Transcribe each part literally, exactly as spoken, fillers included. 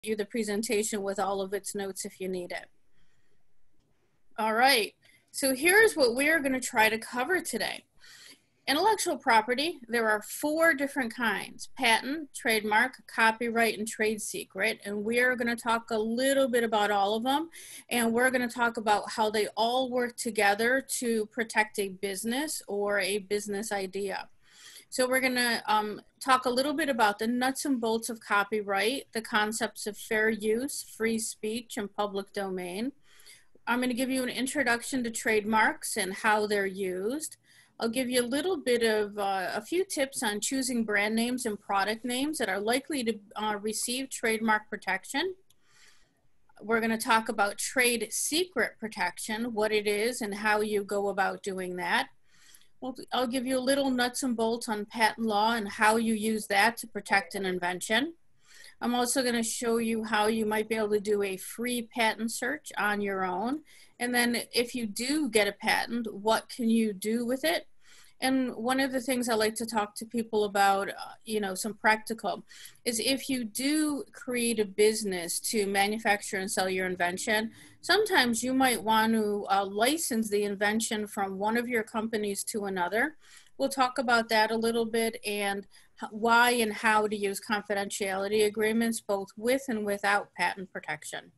you the presentation with all of its notes if you need it. All right, so here's what we're going to try to cover today. Intellectual property, there are four different kinds: patent, trademark, copyright, and trade secret. And we're going to talk a little bit about all of them. And we're going to talk about how they all work together to protect a business or a business idea. So we're going to um, talk a little bit about the nuts and bolts of copyright, the concepts of fair use, free speech, and public domain. I'm going to give you an introduction to trademarks and how they're used. I'll give you a little bit of uh, a few tips on choosing brand names and product names that are likely to uh, receive trademark protection. We're going to talk about trade secret protection, what it is and how you go about doing that. Well, I'll give you a little nuts and bolts on patent law and how you use that to protect an invention. I'm also going to show you how you might be able to do a free patent search on your own. And then if you do get a patent, what can you do with it? And one of the things I like to talk to people about, uh, you know, some practical, is if you do create a business to manufacture and sell your invention, sometimes you might want to uh, license the invention from one of your companies to another. We'll talk about that a little bit and why and how to use confidentiality agreements both with and without patent protection.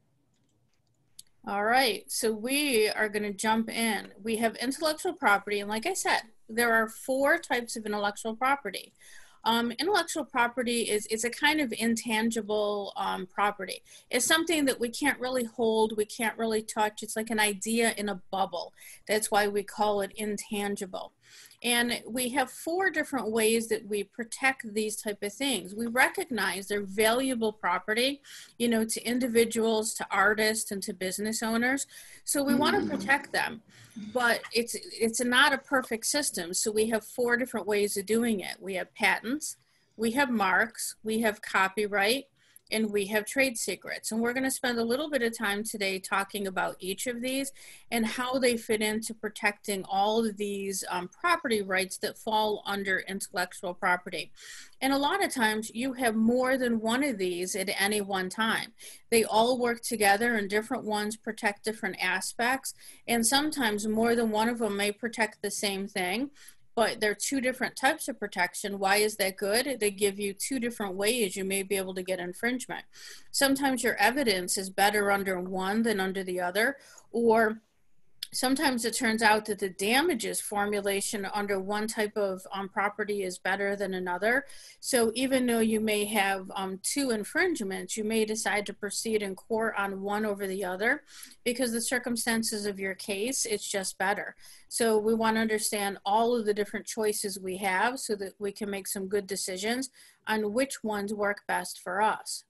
All right, so we are going to jump in. We have intellectual property, and like I said, there are four types of intellectual property. Um, intellectual property is, is a kind of intangible um, property. It's something that we can't really hold, we can't really touch. It's like an idea in a bubble. That's why we call it intangible. And we have four different ways that we protect these type of things. We recognize they're valuable property, you know, to individuals, to artists, and to business owners. So we want to protect them, but it's, it's not a perfect system. So we have four different ways of doing it. We have patents, we have marks, we have copyright, and we have trade secrets. And we're going to spend a little bit of time today talking about each of these and how they fit into protecting all of these um, property rights that fall under intellectual property. And a lot of times you have more than one of these at any one time. They all work together and different ones protect different aspects. And sometimes more than one of them may protect the same thing. But they're two different types of protection. Why is that good? They give you two different ways you may be able to get infringement. Sometimes your evidence is better under one than under the other, or sometimes it turns out that the damages formulation under one type of um, property is better than another. So even though you may have um, two infringements, you may decide to proceed in court on one over the other because the circumstances of your case, it's just better. So we want to understand all of the different choices we have so that we can make some good decisions on which ones work best for us.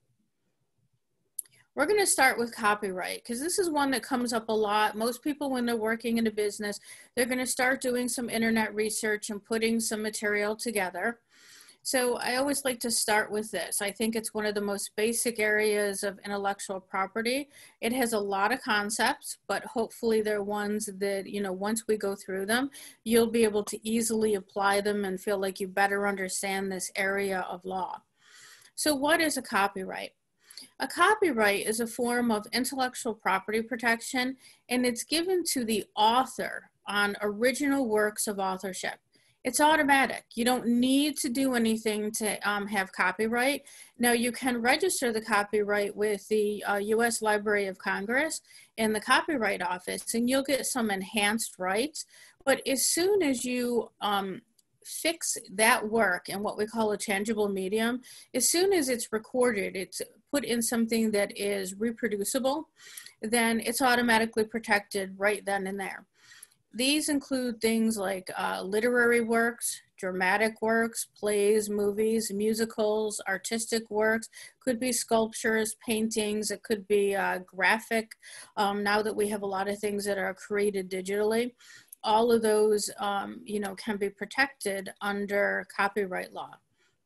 We're going to start with copyright because this is one that comes up a lot. Most people, when they're working in a business, they're going to start doing some internet research and putting some material together. So I always like to start with this. I think it's one of the most basic areas of intellectual property. It has a lot of concepts, but hopefully they're ones that, you know, once we go through them, you'll be able to easily apply them and feel like you better understand this area of law. So what is a copyright? A copyright is a form of intellectual property protection, and it's given to the author on original works of authorship. It's automatic. You don't need to do anything to um, have copyright. Now, you can register the copyright with the uh, U S Library of Congress and the Copyright Office, and you'll get some enhanced rights. But as soon as you um, fix that work in what we call a tangible medium, as soon as it's recorded, it's put in something that is reproducible, then it's automatically protected right then and there. These include things like uh, literary works, dramatic works, plays, movies, musicals, artistic works, could be sculptures, paintings, it could be uh, graphic, um, now that we have a lot of things that are created digitally. All of those, um, you know, can be protected under copyright law.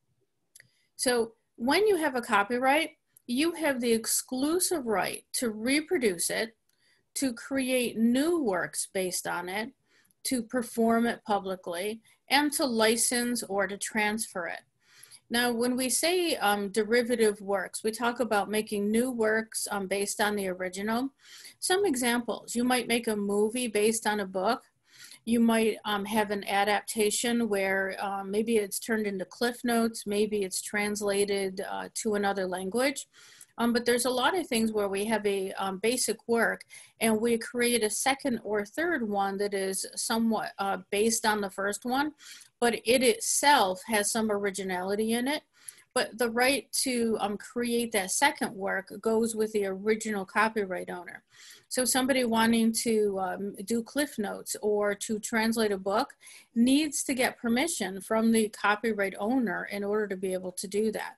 So when you have a copyright, you have the exclusive right to reproduce it, to create new works based on it, to perform it publicly, and to license or to transfer it. Now, when we say um, derivative works, we talk about making new works um, based on the original. Some examples, you might make a movie based on a book. You might um, have an adaptation where um, maybe it's turned into Cliff Notes, maybe it's translated uh, to another language. Um, but there's a lot of things where we have a um, basic work and we create a second or third one that is somewhat uh, based on the first one, but it itself has some originality in it. But the right to um, create that second work goes with the original copyright owner. So somebody wanting to um, do Cliff Notes or to translate a book needs to get permission from the copyright owner in order to be able to do that.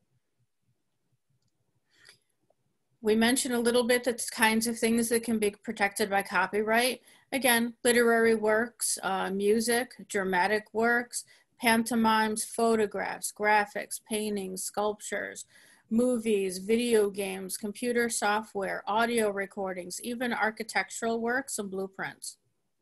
We mentioned a little bit the kinds of things that can be protected by copyright. Again, literary works, uh, music, dramatic works, pantomimes, photographs, graphics, paintings, sculptures, movies, video games, computer software, audio recordings, even architectural works and blueprints.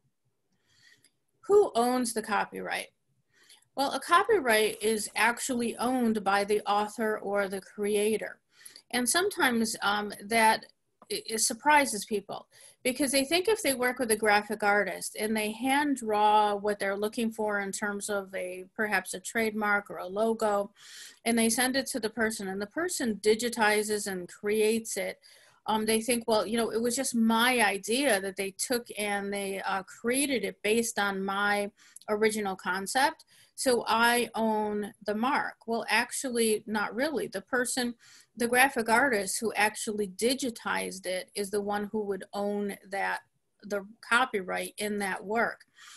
Who owns the copyright? Well, a copyright is actually owned by the author or the creator. And sometimes um, that it surprises people because they think if they work with a graphic artist and they hand draw what they're looking for in terms of a perhaps a trademark or a logo, and they send it to the person and the person digitizes and creates it, um, they think, well, you know, it was just my idea that they took and they uh, created it based on my original concept. So I own the mark. Well, actually, not really. The person, the graphic artist who actually digitized it is the one who would own that, the copyright in that work.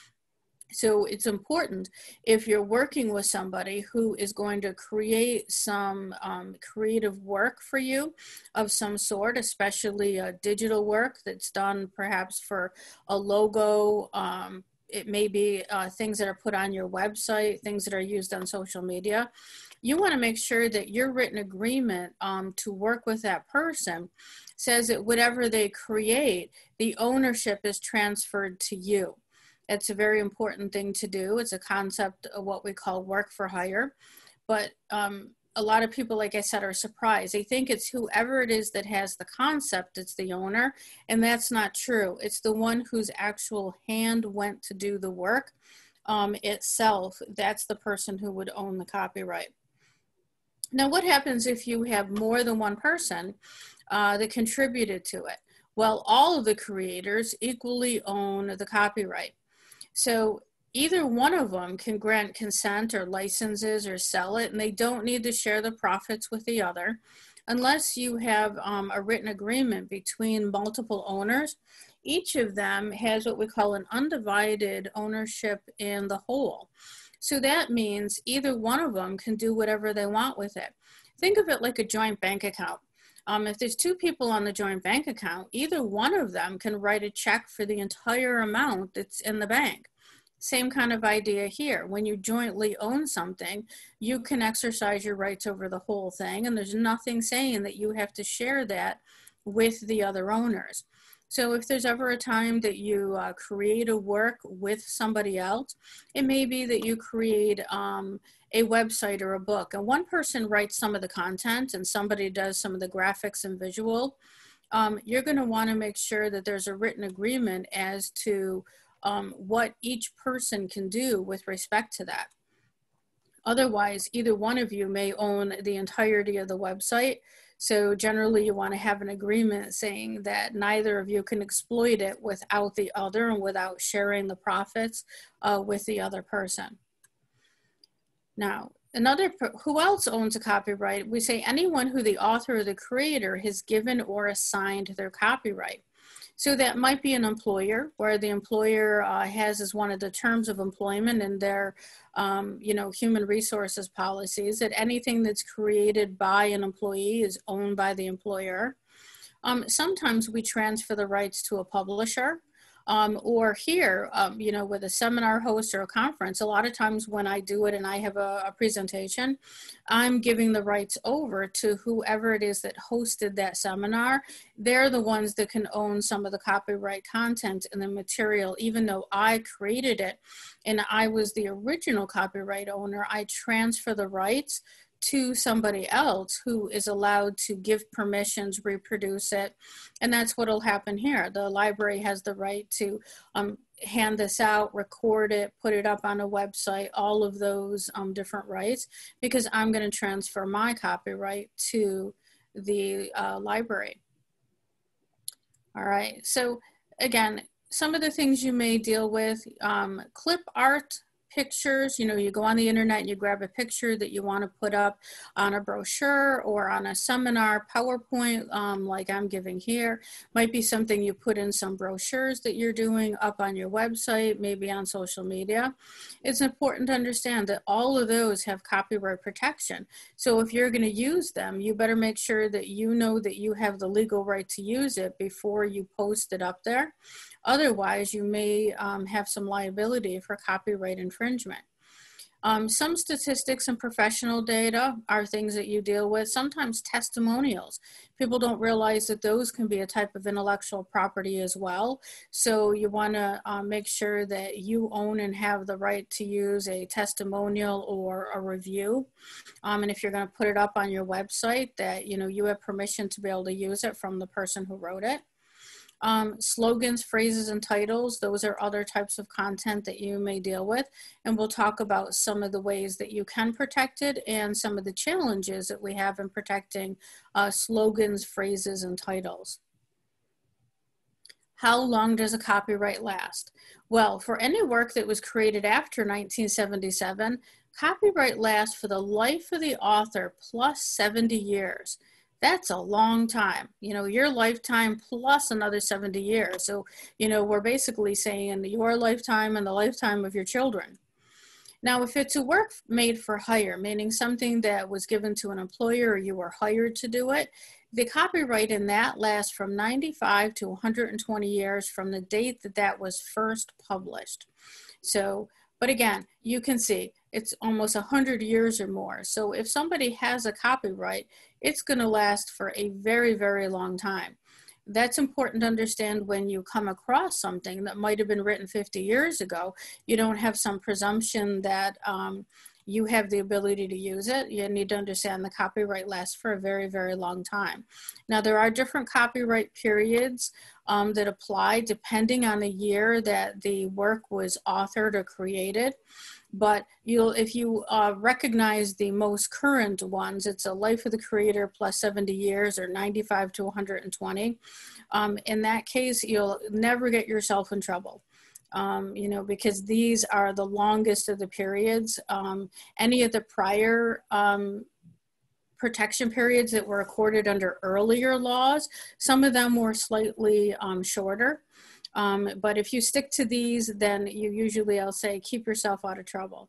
So it's important if you're working with somebody who is going to create some um, creative work for you of some sort, especially a digital work that's done perhaps for a logo. Um, it may be uh, things that are put on your website, things that are used on social media. You want to make sure that your written agreement um, to work with that person says that whatever they create, the ownership is transferred to you. It's a very important thing to do. It's a concept of what we call work for hire. But um, a lot of people, like I said, are surprised. They think it's whoever it is that has the concept that's the owner, and that's not true. It's the one whose actual hand went to do the work um, itself. That's the person who would own the copyright. Now, what happens if you have more than one person uh, that contributed to it? Well, all of the creators equally own the copyright. So either one of them can grant consent or licenses or sell it, and they don't need to share the profits with the other unless you have um, a written agreement between multiple owners. Each of them has what we call an undivided ownership in the whole. So that means either one of them can do whatever they want with it. Think of it like a joint bank account. Um, if there's two people on the joint bank account, either one of them can write a check for the entire amount that's in the bank. Same kind of idea here. When you jointly own something, you can exercise your rights over the whole thing, and there's nothing saying that you have to share that with the other owners. So if there's ever a time that you uh, create a work with somebody else, it may be that you create um, a website or a book, and one person writes some of the content and somebody does some of the graphics and visual. Um, you're going to want to make sure that there's a written agreement as to um, what each person can do with respect to that. Otherwise, either one of you may own the entirety of the website. So generally you want to have an agreement saying that neither of you can exploit it without the other and without sharing the profits uh, with the other person. Now, another, who else owns a copyright? We say anyone who the author or the creator has given or assigned their copyright. So that might be an employer, where the employer uh, has as one of the terms of employment in their, um, you know, human resources policies that anything that's created by an employee is owned by the employer. Um, sometimes we transfer the rights to a publisher. Um, or here, um, you know, with a seminar host or a conference, a lot of times when I do it and I have a, a presentation, I'm giving the rights over to whoever it is that hosted that seminar. They're the ones that can own some of the copyright content and the material, even though I created it and I was the original copyright owner. I transfer the rights to somebody else who is allowed to give permissions, reproduce it. And that's what will happen here. The library has the right to um, hand this out, record it, put it up on a website, all of those um, different rights, because I'm going to transfer my copyright to the uh, library. All right, so again, some of the things you may deal with, um, clip art, pictures, you know, you go on the internet and you grab a picture that you want to put up on a brochure or on a seminar PowerPoint, um, like I'm giving here. Might be something you put in some brochures that you're doing up on your website, maybe on social media. It's important to understand that all of those have copyright protection. So if you're going to use them, you better make sure that you know that you have the legal right to use it before you post it up there. Otherwise, you may um, have some liability for copyright infringement. Um, some statistics and professional data are things that you deal with. Sometimes testimonials. People don't realize that those can be a type of intellectual property as well. So you want to uh, make sure that you own and have the right to use a testimonial or a review. Um, and if you're going to put it up on your website, that you know you have permission to be able to use it from the person who wrote it. Um, slogans, phrases, and titles, those are other types of content that you may deal with. And we'll talk about some of the ways that you can protect it and some of the challenges that we have in protecting uh, slogans, phrases, and titles. How long does a copyright last? Well, for any work that was created after nineteen seventy-seven, copyright lasts for the life of the author plus seventy years. That's a long time, you know, your lifetime plus another seventy years. So, you know, we're basically saying your lifetime and the lifetime of your children. Now, if it's a work made for hire, meaning something that was given to an employer or you were hired to do it, the copyright in that lasts from ninety-five to one hundred twenty years from the date that that was first published. So, but again, you can see it's almost one hundred years or more. So if somebody has a copyright, it's going to last for a very, very long time. That's important to understand when you come across something that might have been written fifty years ago. You don't have some presumption that um, you have the ability to use it. You need to understand the copyright lasts for a very, very long time. Now, there are different copyright periods um, that apply depending on the year that the work was authored or created. But you'll, if you uh, recognize the most current ones, it's a life of the creator plus seventy years or ninety-five to one hundred twenty. Um, in that case, you'll never get yourself in trouble. Um, you know, because these are the longest of the periods. Um, any of the prior um, protection periods that were accorded under earlier laws, some of them were slightly um, shorter. Um, but if you stick to these, then you usually, I'll say, keep yourself out of trouble.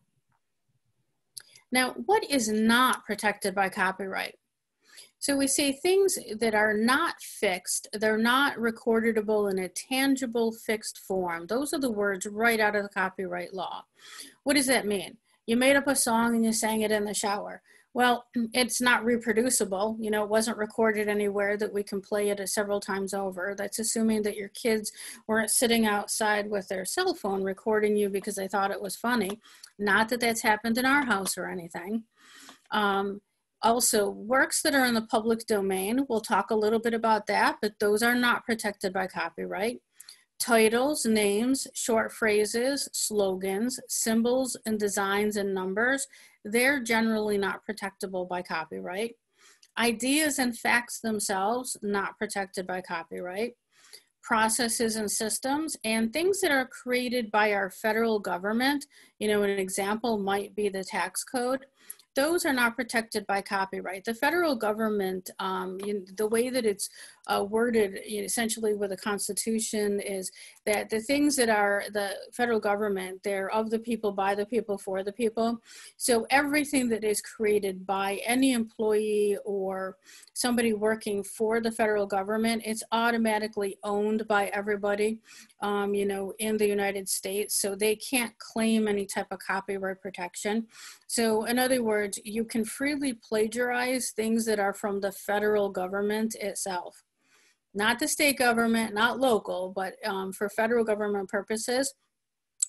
Now, what is not protected by copyright? So we say things that are not fixed, they're not recordable in a tangible fixed form. Those are the words right out of the copyright law. What does that mean? You made up a song and you sang it in the shower. Well, it's not reproducible. You know, it wasn't recorded anywhere that we can play it several times over. That's assuming that your kids weren't sitting outside with their cell phone recording you because they thought it was funny. Not that that's happened in our house or anything. Um, Also, works that are in the public domain, we'll talk a little bit about that, but those are not protected by copyright. Titles, names, short phrases, slogans, symbols, and designs and numbers, they're generally not protectable by copyright. Ideas and facts themselves, not protected by copyright. Processes and systems, and things that are created by our federal government, you know, an example might be the tax code. Those are not protected by copyright. The federal government, um, you know, the way that it's uh, worded, you know, essentially with the Constitution, is that the things that are the federal government, they're of the people, by the people, for the people. So everything that is created by any employee or somebody working for the federal government, it's automatically owned by everybody, um, you know, in the United States. So they can't claim any type of copyright protection. So in other words, you can freely plagiarize things that are from the federal government itself. Not the state government, not local, but um, for federal government purposes,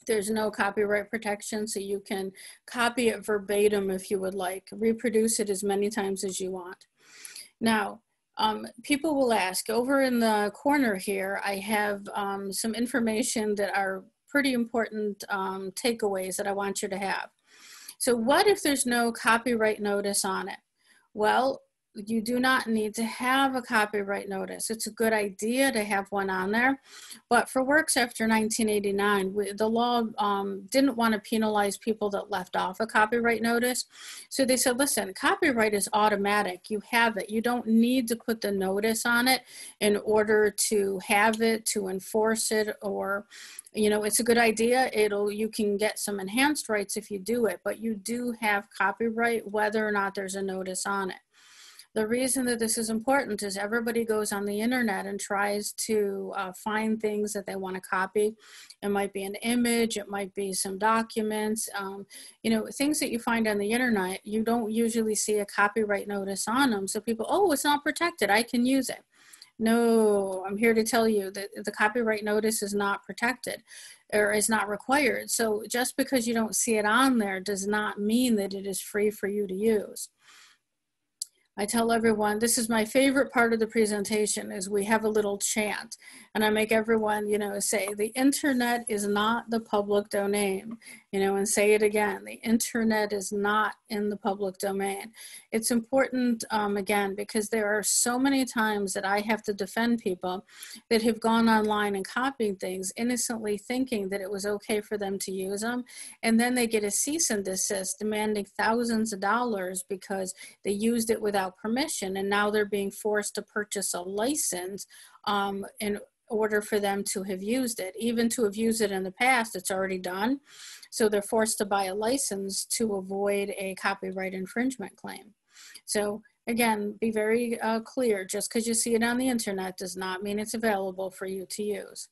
There's no copyright protection, so you can copy it verbatim if you would like, reproduce it as many times as you want. Now, um, people will ask, over in the corner here, I have um, some information that are pretty important um, takeaways that I want you to have. So what if there's no copyright notice on it? Well, you do not need to have a copyright notice. It's a good idea to have one on there, but for works after nineteen eighty-nine, we, the law um, didn't want to penalize people that left off a copyright notice. So they said, listen, copyright is automatic. You have it. You don't need to put the notice on it in order to have it, to enforce it, or, you know, it's a good idea. It'll, you can get some enhanced rights if you do it, but you do have copyright whether or not there's a notice on it. The reason that this is important is everybody goes on the internet and tries to uh, find things that they want to copy. It might be an image, it might be some documents, um, you know, things that you find on the internet, you don't usually see a copyright notice on them. So people, oh, it's not protected, I can use it. No, I'm here to tell you that the copyright notice is not protected or is not required. So just because you don't see it on there does not mean that it is free for you to use. I tell everyone, this is my favorite part of the presentation, is we have a little chant, and I make everyone, you know, say, the internet is not the public domain, you know, and say it again, the internet is not in the public domain. It's important, um, again, because there are so many times that I have to defend people that have gone online and copied things, innocently thinking that it was okay for them to use them, and then they get a cease and desist demanding thousands of dollars because they used it without permission, and now they're being forced to purchase a license um, in order for them to have used it. Even to have used it in the past, it's already done. So they're forced to buy a license to avoid a copyright infringement claim. So again, be very uh, clear, just because you see it on the internet does not mean it's available for you to use.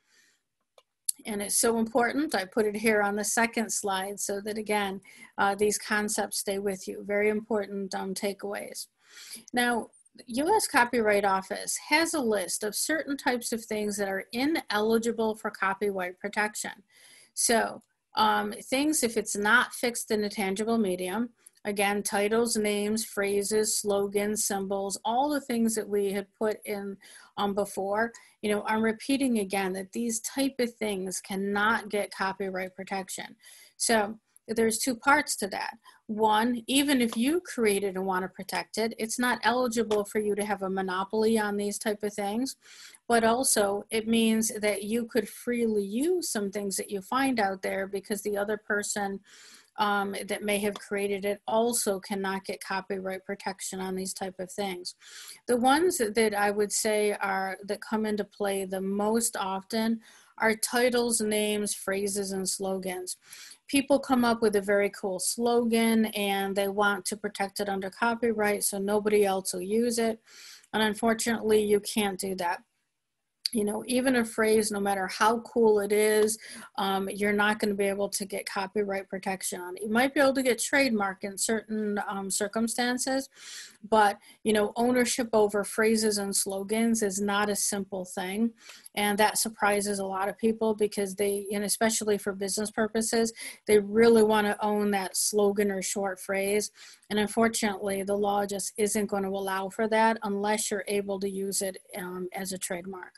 And it's so important, I put it here on the second slide so that, again, uh, these concepts stay with you. Very important um, takeaways. Now, the U S Copyright Office has a list of certain types of things that are ineligible for copyright protection. So um, things, if it's not fixed in a tangible medium, again, titles, names, phrases, slogans, symbols, all the things that we had put in um, before, you know, I'm repeating again that these type of things cannot get copyright protection. So there's two parts to that. One, even if you created and want to protect it, it's not eligible for you to have a monopoly on these type of things. But also it means that you could freely use some things that you find out there because the other person Um, that may have created it also cannot get copyright protection on these type of things. The ones that, that I would say are that come into play the most often are titles, names, phrases, and slogans. People come up with a very cool slogan and they want to protect it under copyright so nobody else will use it. And unfortunately, you can't do that. You know, even a phrase, no matter how cool it is, um, you're not going to be able to get copyright protection on it. You might be able to get trademark in certain um, circumstances, but, you know, ownership over phrases and slogans is not a simple thing. And that surprises a lot of people because they, and especially for business purposes, they really want to own that slogan or short phrase. And unfortunately, the law just isn't going to allow for that unless you're able to use it um, as a trademark.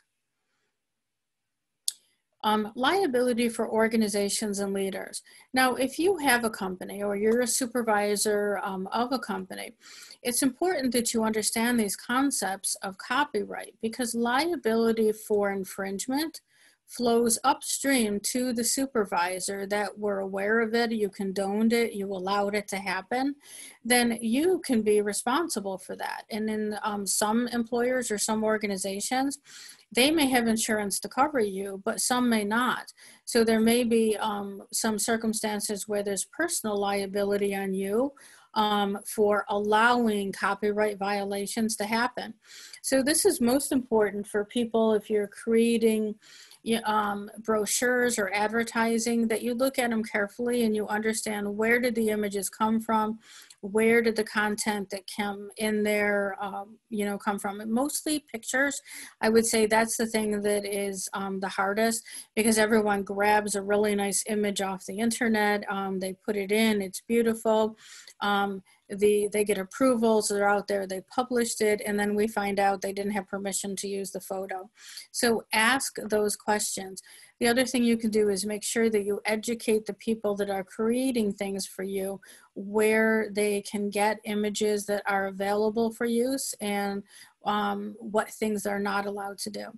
Um, liability for organizations and leaders. Now, if you have a company or you're a supervisor um, of a company, it's important that you understand these concepts of copyright because liability for infringement flows upstream to the supervisor that were aware of it, you condoned it, you allowed it to happen, then you can be responsible for that. And in um, some employers or some organizations, they may have insurance to cover you, but some may not. So there may be um, some circumstances where there's personal liability on you um, for allowing copyright violations to happen. So this is most important for people if you're creating um, brochures or advertising, that you look at them carefully and you understand where did the images come from, where did the content that come in there, um, you know, come from. And mostly pictures, I would say that's the thing that is um, the hardest, because everyone grabs a really nice image off the internet, um, they put it in, it's beautiful. Um, the they get approvals, they're out there, they published it, and then we find out they didn't have permission to use the photo. So ask those questions. The other thing you can do is make sure that you educate the people that are creating things for you where they can get images that are available for use, and um, what things they're not allowed to do.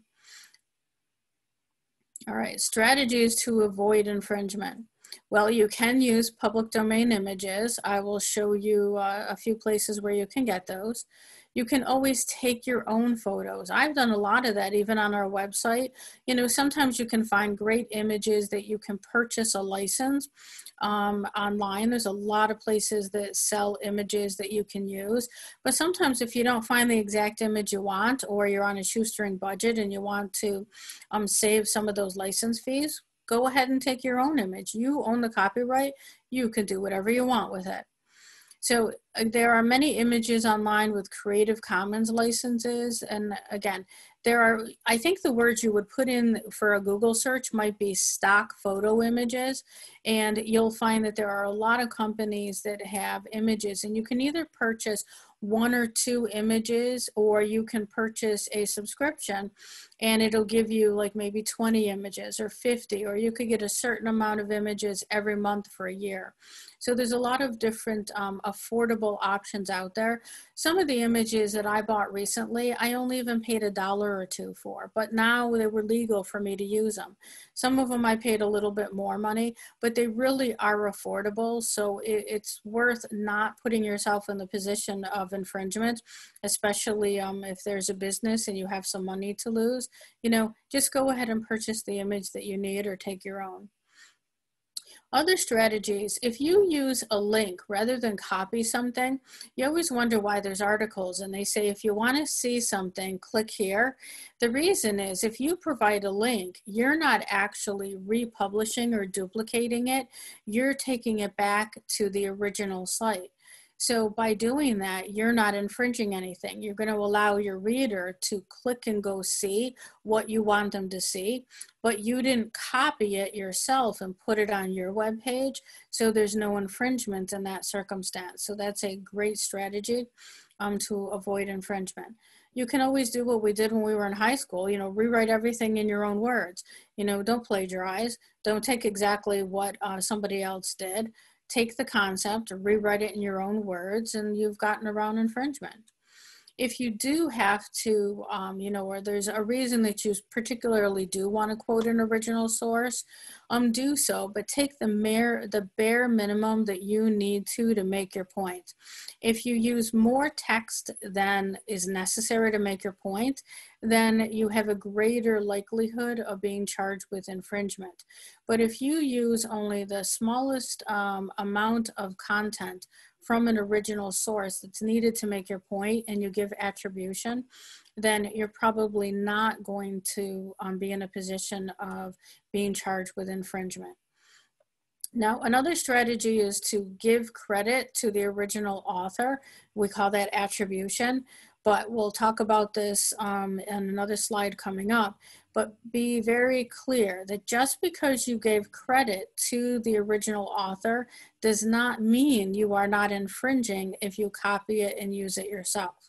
All right, strategies to avoid infringement. Well, you can use public domain images. I will show you uh, a few places where you can get those. You can always take your own photos. I've done a lot of that even on our website. You know, sometimes you can find great images that you can purchase a license um, online. There's a lot of places that sell images that you can use. But sometimes if you don't find the exact image you want, or you're on a shoestring budget and you want to um, save some of those license fees, go ahead and take your own image. You own the copyright. You can do whatever you want with it. So uh, there are many images online with Creative Commons licenses. And again, there are, I think the words you would put in for a Google search might be stock photo images. And you'll find that there are a lot of companies that have images, and you can either purchase one or two images, or you can purchase a subscription and it'll give you like maybe twenty images or fifty, or you could get a certain amount of images every month for a year. So there's a lot of different um, affordable options out there. Some of the images that I bought recently, I only even paid a dollar or two for, but now they were legal for me to use them. Some of them I paid a little bit more money, but they really are affordable. So it, it's worth not putting yourself in the position of infringement, especially um, if there's a business and you have some money to lose. You know, just go ahead and purchase the image that you need or take your own. Other strategies, if you use a link rather than copy something, you always wonder why there's articles and they say, if you want to see something, click here. The reason is, if you provide a link, you're not actually republishing or duplicating it. You're taking it back to the original site. So by doing that, you're not infringing anything. You're going to allow your reader to click and go see what you want them to see, but you didn't copy it yourself and put it on your web page. So there's no infringement in that circumstance. So that's a great strategy um, to avoid infringement. You can always do what we did when we were in high school, you know, rewrite everything in your own words. You know, don't plagiarize. Don't take exactly what uh, somebody else did. Take the concept or rewrite it in your own words, and you've gotten around infringement. If you do have to, um, you know, or there's a reason that you particularly do want to quote an original source, um, do so, but take the, mere, the bare minimum that you need to to make your point. If you use more text than is necessary to make your point, then you have a greater likelihood of being charged with infringement. But if you use only the smallest um, amount of content from an original source that's needed to make your point, and you give attribution, then you're probably not going to um, be in a position of being charged with infringement. Now, another strategy is to give credit to the original author. We call that attribution, but we'll talk about this um, in another slide coming up. But be very clear that just because you gave credit to the original author does not mean you are not infringing if you copy it and use it yourself.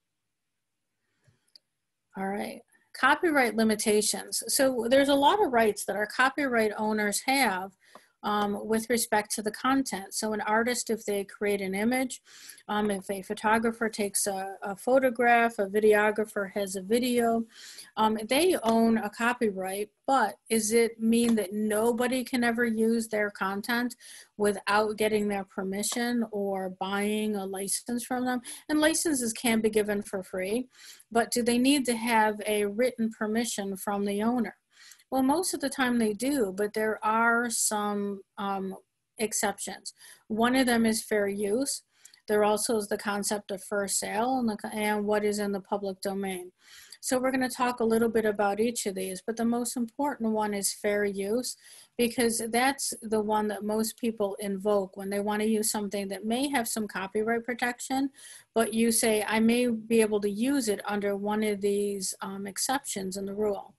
All right, copyright limitations. So there's a lot of rights that our copyright owners have Um, with respect to the content. So an artist, if they create an image, um, if a photographer takes a, a photograph, a videographer has a video, um, they own a copyright, but does it mean that nobody can ever use their content without getting their permission or buying a license from them? And licenses can be given for free, but do they need to have a written permission from the owner? Well, most of the time they do, but there are some um, exceptions. One of them is fair use. There also is the concept of first sale and, the, and what is in the public domain. So we're going to talk a little bit about each of these, but the most important one is fair use, because that's the one that most people invoke when they want to use something that may have some copyright protection, but you say, I may be able to use it under one of these um, exceptions in the rule.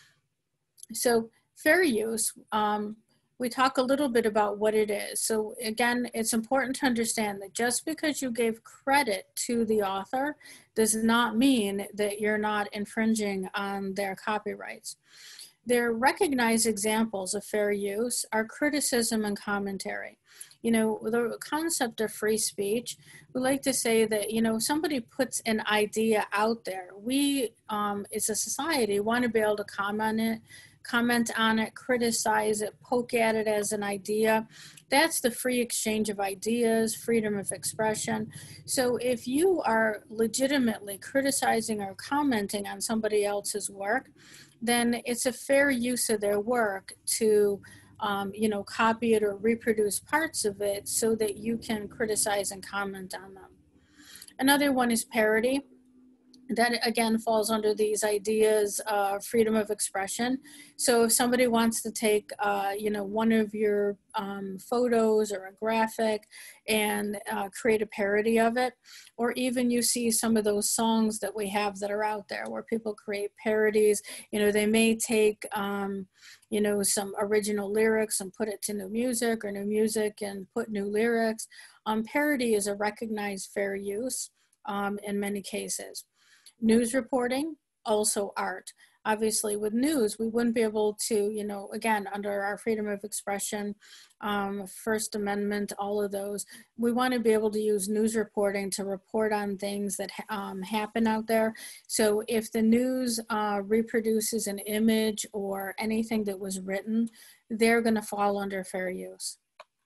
So fair use, um, we talk a little bit about what it is. So again, it's important to understand that just because you gave credit to the author does not mean that you're not infringing on their copyrights. Their recognized examples of fair use are criticism and commentary. You know, the concept of free speech, we like to say that, you know, somebody puts an idea out there. We, um, as a society, want to be able to comment it, comment on it, criticize it, poke at it as an idea. That's the free exchange of ideas, freedom of expression. So if you are legitimately criticizing or commenting on somebody else's work, then it's a fair use of their work to um, you know, copy it or reproduce parts of it so that you can criticize and comment on them. Another one is parody. That again falls under these ideas of uh, freedom of expression. So if somebody wants to take, uh, you know, one of your um, photos or a graphic and uh, create a parody of it, or even you see some of those songs that we have that are out there where people create parodies, you know, they may take, um, you know, some original lyrics and put it to new music, or new music and put new lyrics. Um, parody is a recognized fair use um, in many cases. News reporting, also art. Obviously with news, we wouldn't be able to, you know, again, under our freedom of expression, um, First Amendment, all of those, we want to be able to use news reporting to report on things that um, happen out there. So if the news uh, reproduces an image or anything that was written, they're going to fall under fair use.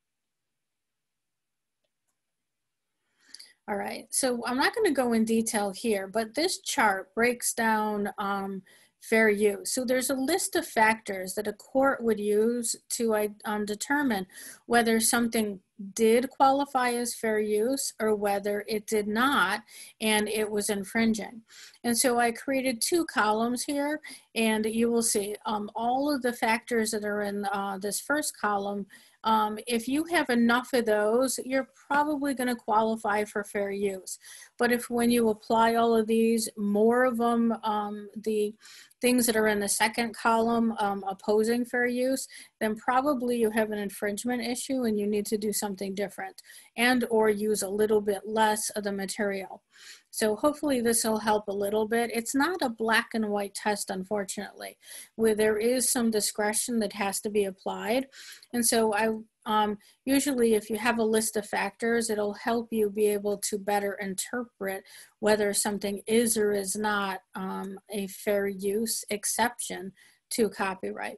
All right, so I'm not going to go in detail here, but this chart breaks down um, fair use. So there's a list of factors that a court would use to um, determine whether something did qualify as fair use or whether it did not and it was infringing. And so I created two columns here, and you will see um, all of the factors that are in uh, this first column. Um, if you have enough of those, you're probably going to qualify for fair use. But if when you apply all of these, more of them, um, the things that are in the second column um, opposing fair use, then probably you have an infringement issue and you need to do something different and or use a little bit less of the material. So hopefully this will help a little bit. It's not a black and white test, unfortunately, where there is some discretion that has to be applied. And so I um, usually if you have a list of factors, it'll help you be able to better interpret whether something is or is not um, a fair use exception to copyright.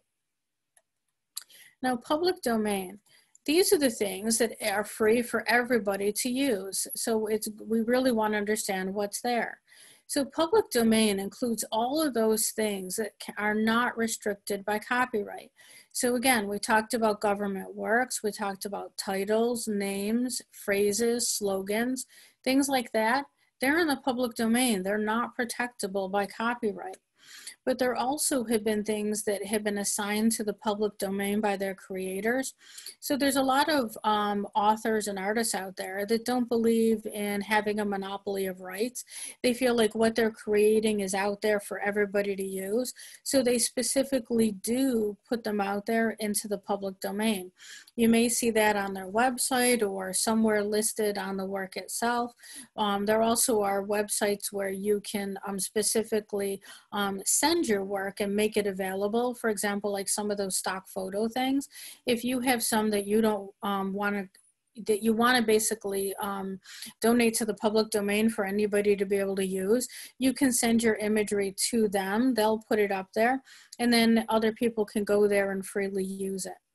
Now, public domain. These are the things that are free for everybody to use. So it's, we really want to understand what's there. So public domain includes all of those things that are not restricted by copyright. So again, we talked about government works, we talked about titles, names, phrases, slogans, things like that. They're in the public domain. They're not protectable by copyright. But there also have been things that have been assigned to the public domain by their creators. So there's a lot of um, authors and artists out there that don't believe in having a monopoly of rights. They feel like what they're creating is out there for everybody to use. So they specifically do put them out there into the public domain. You may see that on their website or somewhere listed on the work itself. Um, there also are websites where you can um, specifically um, send your work and make it available. For example, like some of those stock photo things. If you have some that you don't um, want to that you want to basically um, donate to the public domain for anybody to be able to use, you can send your imagery to them. They'll put it up there, and then other people can go there and freely use it.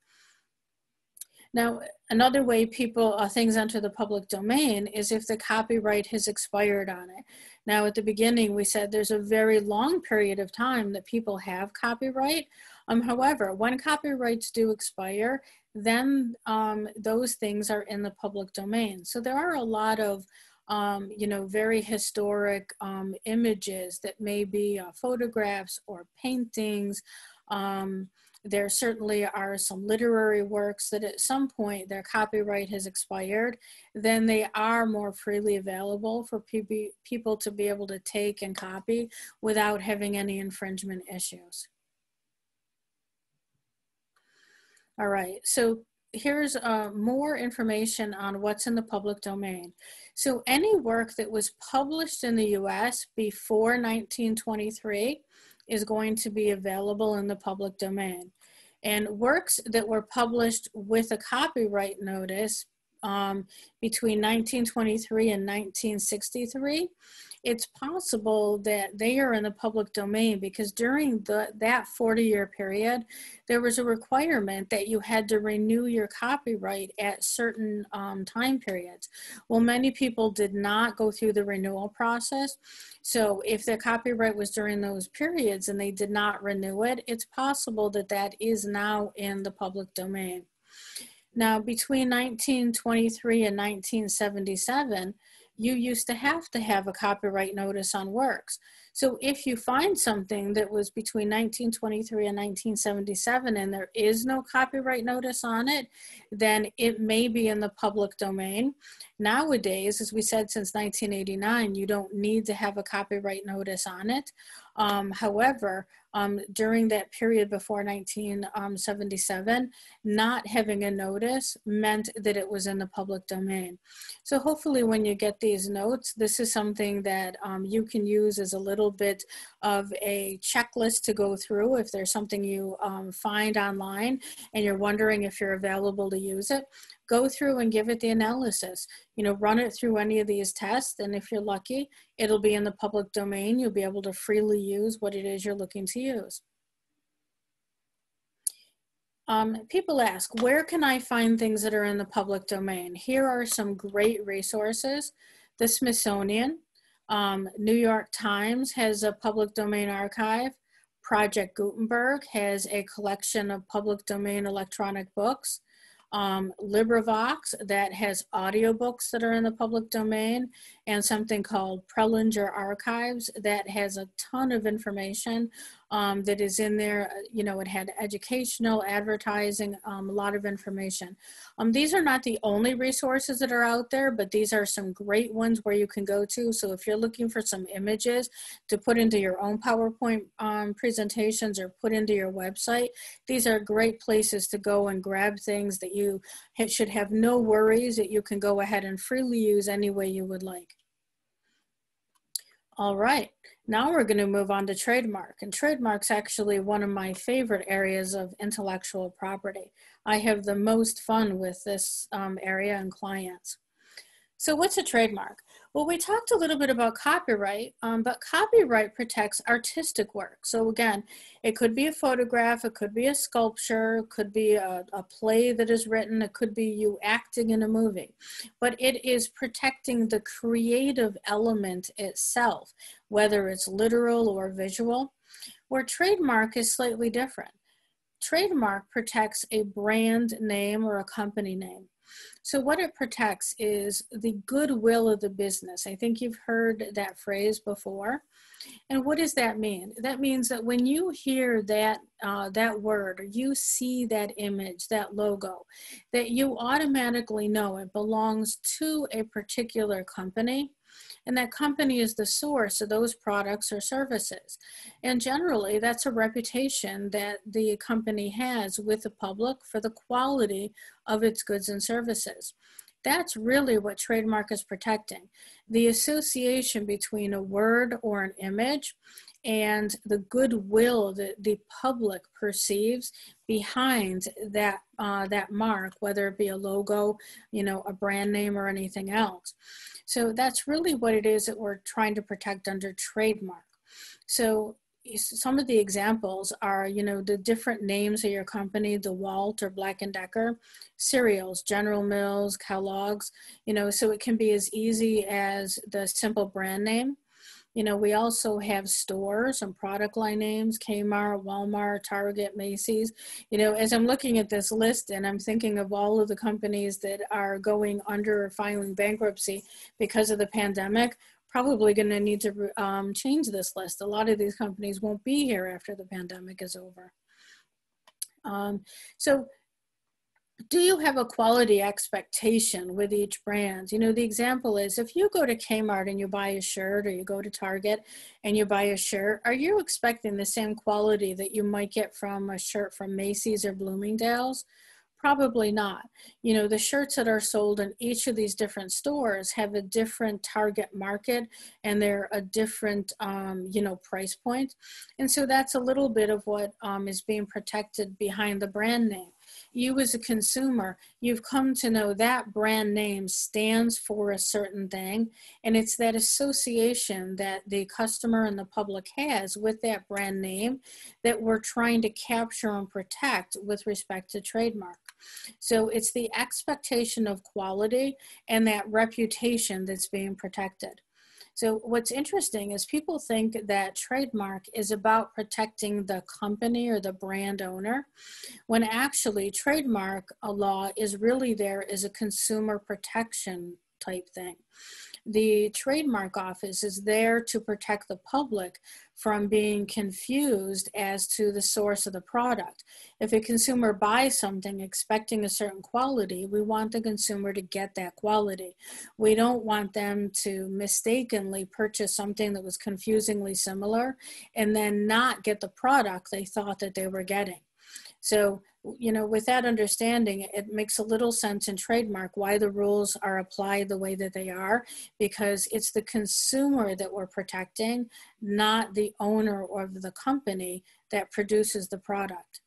Now, another way people, uh, things enter the public domain is if the copyright has expired on it. Now, at the beginning, we said there's a very long period of time that people have copyright. Um, however, when copyrights do expire, then um, those things are in the public domain. So there are a lot of um, you know, very historic um, images that may be uh, photographs or paintings. Um, there certainly are some literary works that at some point their copyright has expired. Then they are more freely available for pe- people to be able to take and copy without having any infringement issues. All right, so here's uh, more information on what's in the public domain. So any work that was published in the U S before nineteen twenty-three is going to be available in the public domain. And works that were published with a copyright notice um, between nineteen twenty-three and nineteen sixty-three, it's possible that they are in the public domain because during the, that forty year period, there was a requirement that you had to renew your copyright at certain um, time periods. Well, many people did not go through the renewal process. So if their copyright was during those periods and they did not renew it, it's possible that that is now in the public domain. Now, between nineteen twenty-three and nineteen seventy-seven, you used to have to have a copyright notice on works. So if you find something that was between nineteen twenty-three and nineteen seventy-seven and there is no copyright notice on it, then it may be in the public domain. Nowadays, as we said, since nineteen eighty-nine, you don't need to have a copyright notice on it. Um, however, um, during that period before nineteen seventy-seven, not having a notice meant that it was in the public domain. So hopefully when you get these notes, this is something that um, you can use as a little bit of a checklist to go through if there's something you um, find online and you're wondering if you're available to use it. Go through and give it the analysis. You know, run it through any of these tests, and if you're lucky, it'll be in the public domain. You'll be able to freely use what it is you're looking to use. Um, people ask, where can I find things that are in the public domain? Here are some great resources. The Smithsonian, um, New York Times has a public domain archive. Project Gutenberg has a collection of public domain electronic books. Um, LibriVox that has audiobooks that are in the public domain, and something called Prelinger Archives that has a ton of information um, that is in there. You know, it had educational, advertising, um, a lot of information. Um, these are not the only resources that are out there, but these are some great ones where you can go to. So if you're looking for some images to put into your own PowerPoint um, presentations or put into your website, these are great places to go and grab things that you you should have no worries, that you can go ahead and freely use any way you would like. All right, now we're going to move on to trademark. And trademark's actually one of my favorite areas of intellectual property. I have the most fun with this um, area and clients. So what's a trademark? Well, we talked a little bit about copyright, um, but copyright protects artistic work. So again, it could be a photograph, it could be a sculpture, it could be a, a play that is written, it could be you acting in a movie. But it is protecting the creative element itself, whether it's literal or visual, where trademark is slightly different. Trademark protects a brand name or a company name. So what it protects is the goodwill of the business. I think you've heard that phrase before. And what does that mean? That means that when you hear that, uh, that word, or you see that image, that logo, that you automatically know it belongs to a particular company. And that company is the source of those products or services. And generally, that's a reputation that the company has with the public for the quality of its goods and services. That's really what trademark is protecting. The association between a word or an image and the goodwill that the public perceives behind that, uh, that mark, whether it be a logo, you know, a brand name or anything else. So that's really what it is that we're trying to protect under trademark. So some of the examples are, you know, the different names of your company, DeWalt or Black and Decker, cereals, General Mills, Kellogg's, you know, so it can be as easy as the simple brand name, You know, we also have stores and product line names, Kmart, Walmart, Target, Macy's. You know, as I'm looking at this list and I'm thinking of all of the companies that are going under or filing bankruptcy because of the pandemic, probably going to need to um, change this list. A lot of these companies won't be here after the pandemic is over. Um, so do you have a quality expectation with each brand? You know, the example is if you go to Kmart and you buy a shirt, or you go to Target and you buy a shirt, are you expecting the same quality that you might get from a shirt from Macy's or Bloomingdale's? Probably not. You know, the shirts that are sold in each of these different stores have a different target market, and they're a different, um, you know, price point. And so that's a little bit of what um, is being protected behind the brand name. You as a consumer, you've come to know that brand name stands for a certain thing, and it's that association that the customer and the public has with that brand name that we're trying to capture and protect with respect to trademark. So it's the expectation of quality and that reputation that's being protected. So what's interesting is people think that trademark is about protecting the company or the brand owner, when actually trademark law is really there as a consumer protection type thing. The trademark office is there to protect the public from being confused as to the source of the product. If a consumer buys something expecting a certain quality, we want the consumer to get that quality. We don't want them to mistakenly purchase something that was confusingly similar and then not get the product they thought that they were getting. So, you know, with that understanding, it makes a little sense in trademark why the rules are applied the way that they are, because it's the consumer that we're protecting, not the owner of the company that produces the product.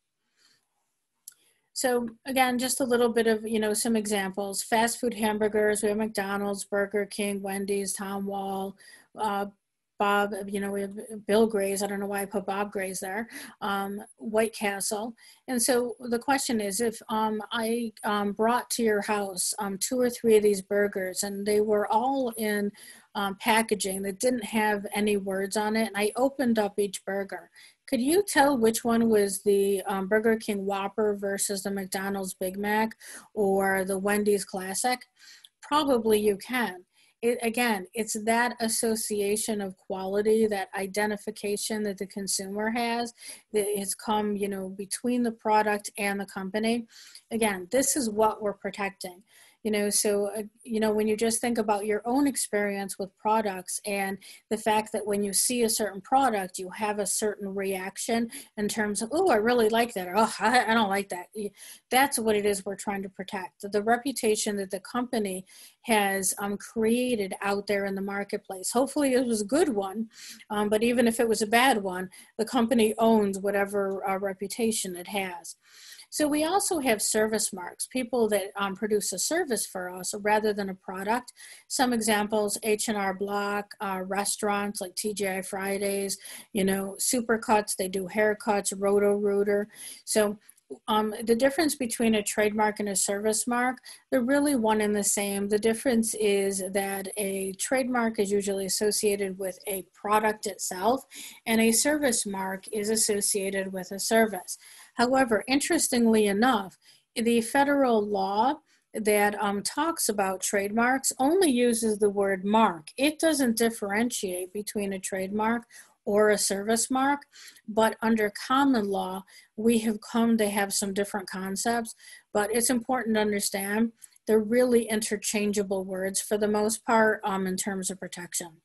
So again, just a little bit of, you know, some examples. Fast food hamburgers, we have McDonald's, Burger King, Wendy's, Tom Wall, uh, Bob, you know, we have Bill Gray's. I don't know why I put Bob Gray's there. Um, White Castle. And so the question is, if um, I um, brought to your house um, two or three of these burgers and they were all in um, packaging that didn't have any words on it, and I opened up each burger, could you tell which one was the um, Burger King Whopper versus the McDonald's Big Mac or the Wendy's Classic? Probably you can. It, again, it's that association of quality, that identification that the consumer has that has come, you know, between the product and the company. Again, this is what we're protecting. You know, so, uh, you know, when you just think about your own experience with products and the fact that when you see a certain product, you have a certain reaction in terms of, oh, I really like that, or oh, I, I don't like that. That's what it is we're trying to protect. The reputation that the company has um, created out there in the marketplace. Hopefully it was a good one, um, but even if it was a bad one, the company owns whatever uh, reputation it has. So we also have service marks, people that um, produce a service for us rather than a product. Some examples, H and R Block, uh, restaurants like T G I Fridays, you know, Supercuts, they do haircuts, Roto-Rooter. So um, the difference between a trademark and a service mark, they're really one and the same. The difference is that a trademark is usually associated with a product itself, and a service mark is associated with a service. However, interestingly enough, the federal law that um, talks about trademarks only uses the word mark. It doesn't differentiate between a trademark or a service mark, but under common law, we have come to have some different concepts, but it's important to understand they're really interchangeable words for the most part um, in terms of protection.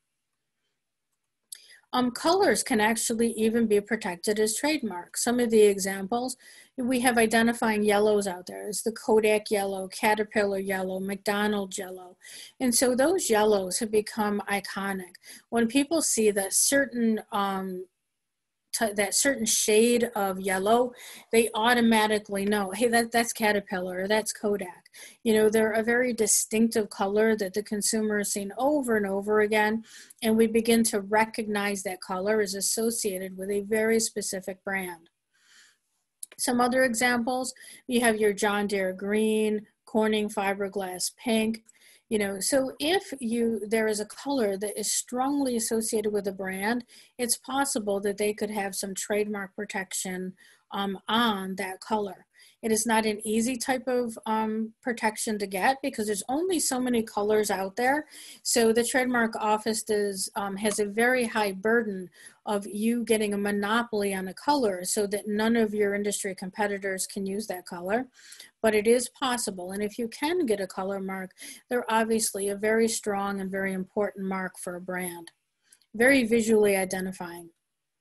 Um, colors can actually even be protected as trademarks. Some of the examples, we have identifying yellows out there. It's the Kodak yellow, Caterpillar yellow, McDonald's yellow. And so those yellows have become iconic. When people see that certain um, that certain shade of yellow, they automatically know, hey, that, that's Caterpillar, or that's Kodak. You know, they're a very distinctive color that the consumer has seen over and over again, and we begin to recognize that color is associated with a very specific brand. Some other examples, you have your John Deere green, Corning fiberglass pink. You know, so if you there is a color that is strongly associated with a brand, it's possible that they could have some trademark protection um, on that color. It is not an easy type of um, protection to get because there's only so many colors out there. So the trademark office does um, has a very high burden of you getting a monopoly on a color so that none of your industry competitors can use that color. But it is possible. And if you can get a color mark, they're obviously a very strong and very important mark for a brand. Very visually identifying.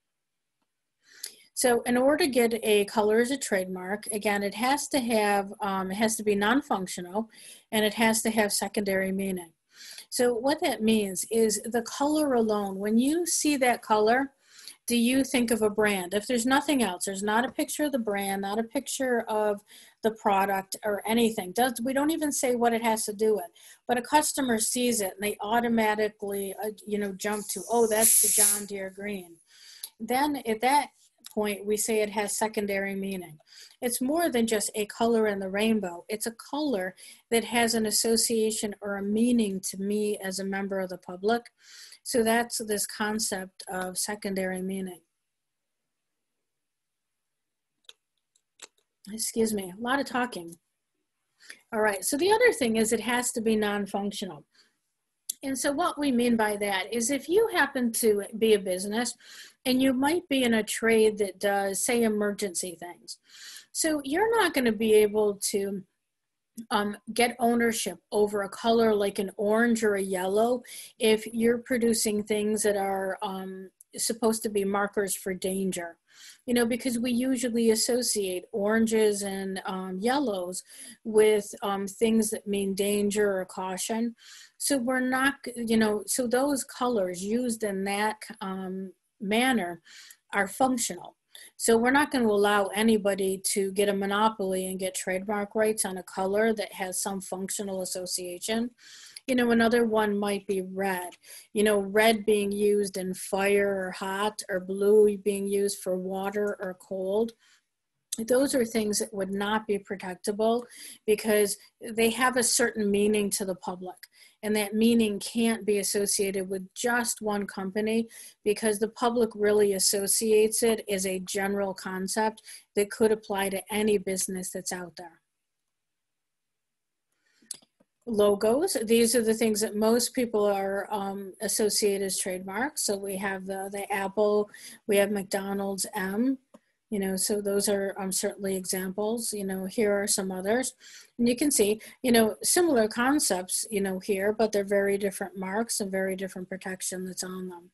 So in order to get a color as a trademark, again, it has to have, um, it has to be non-functional and it has to have secondary meaning. So what that means is the color alone, when you see that color, do you think of a brand? If there's nothing else, there's not a picture of the brand, not a picture of the product or anything. Does, we don't even say what it has to do with, but a customer sees it and they automatically, uh, you know, jump to, oh, that's the John Deere green. Then at that point, we say it has secondary meaning. It's more than just a color in the rainbow. It's a color that has an association or a meaning to me as a member of the public. So that's this concept of secondary meaning. Excuse me, a lot of talking. All right, so the other thing is it has to be non-functional. And so what we mean by that is if you happen to be a business and you might be in a trade that does, say, emergency things. So you're not going to be able to um, get ownership over a color like an orange or a yellow if you're producing things that are um, supposed to be markers for danger. You know, because we usually associate oranges and um, yellows with um, things that mean danger or caution. So we're not, you know, so those colors used in that um, manner are functional. So we're not going to allow anybody to get a monopoly and get trademark rights on a color that has some functional association. You know, another one might be red. You know, red being used in fire or hot, or blue being used for water or cold. Those are things that would not be protectable because they have a certain meaning to the public. And that meaning can't be associated with just one company because the public really associates it as a general concept that could apply to any business that's out there. Logos, these are the things that most people are um, associated as trademarks. So we have the, the Apple, we have McDonald's M, you know, so those are um, certainly examples. You know, here are some others. And you can see, you know, similar concepts, you know, here, but they're very different marks and very different protection that's on them.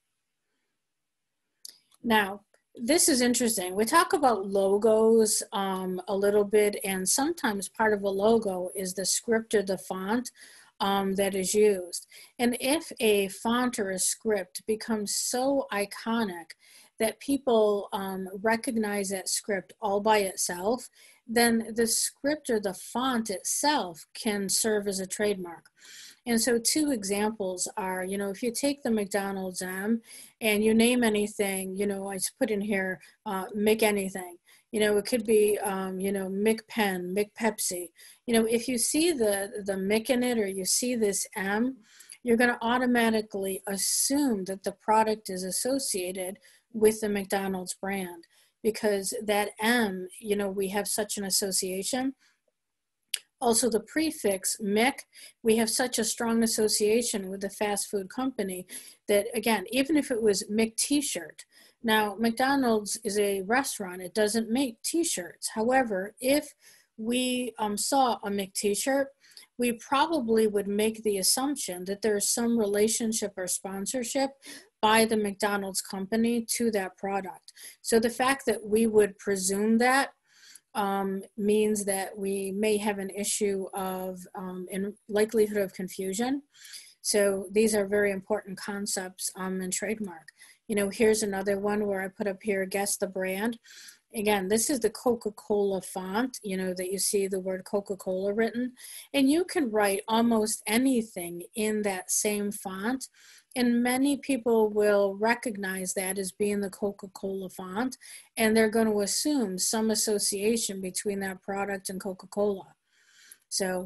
Now, this is interesting. We talk about logos um, a little bit, and sometimes part of a logo is the script or the font um, that is used. And if a font or a script becomes so iconic that people um, recognize that script all by itself, then the script or the font itself can serve as a trademark. And so two examples are, you know, if you take the McDonald's M and you name anything, you know, I put in here, uh, McAnything. You know, it could be, um, you know, McPen, McPepsi. You know, if you see the, the Mc in it or you see this M, you're going to automatically assume that the product is associated with the McDonald's brand because that M, you know, we have such an association. Also the prefix Mc, we have such a strong association with the fast food company that, again, even if it was Mc T-shirt. Now, McDonald's is a restaurant. It doesn't make T-shirts. However, if we um, saw a Mc T-shirt, we probably would make the assumption that there's some relationship or sponsorship by the McDonald's company to that product. So the fact that we would presume that Um, means that we may have an issue of um, in likelihood of confusion. So these are very important concepts um, in trademark. You know, here's another one where I put up here, guess the brand. Again, this is the Coca-Cola font, you know, that you see the word Coca-Cola written. And you can write almost anything in that same font. And many people will recognize that as being the Coca-Cola font, and they're going to assume some association between that product and Coca-Cola. So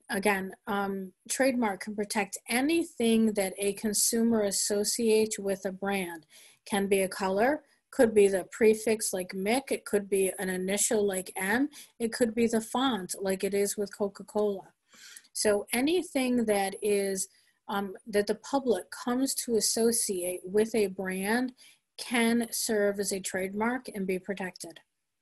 Again, um, trademark can protect anything that a consumer associates with a brand. Can be a color, could be the prefix like Mick, it could be an initial like M, it could be the font like it is with Coca-Cola. So anything that is um, that the public comes to associate with a brand can serve as a trademark and be protected.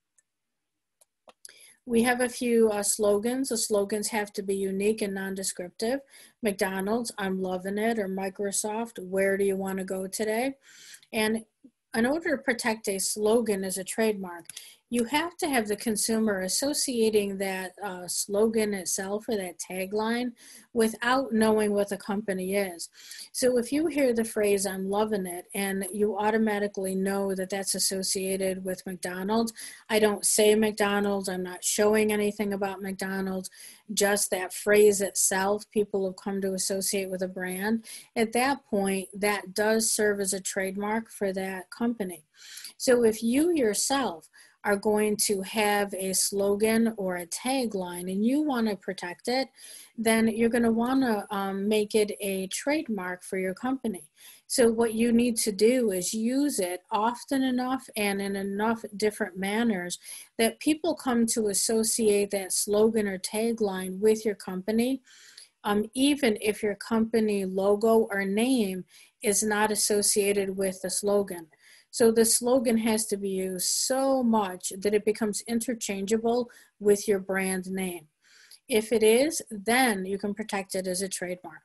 We have a few uh, slogans. The slogans have to be unique and non-descriptive. McDonald's, I'm loving it, or Microsoft, where do you want to go today? And in order to protect a slogan as a trademark, you have to have the consumer associating that uh, slogan itself or that tagline without knowing what the company is. So if you hear the phrase, I'm loving it, and you automatically know that that's associated with McDonald's, I don't say McDonald's, I'm not showing anything about McDonald's, just that phrase itself, people have come to associate with a brand. At that point, that does serve as a trademark for that company. So if you yourself are going to have a slogan or a tagline and you want to protect it, then you're going to want to um, make it a trademark for your company. So what you need to do is use it often enough and in enough different manners that people come to associate that slogan or tagline with your company, um, even if your company logo or name is not associated with the slogan. So the slogan has to be used so much that it becomes interchangeable with your brand name. If it is, then you can protect it as a trademark.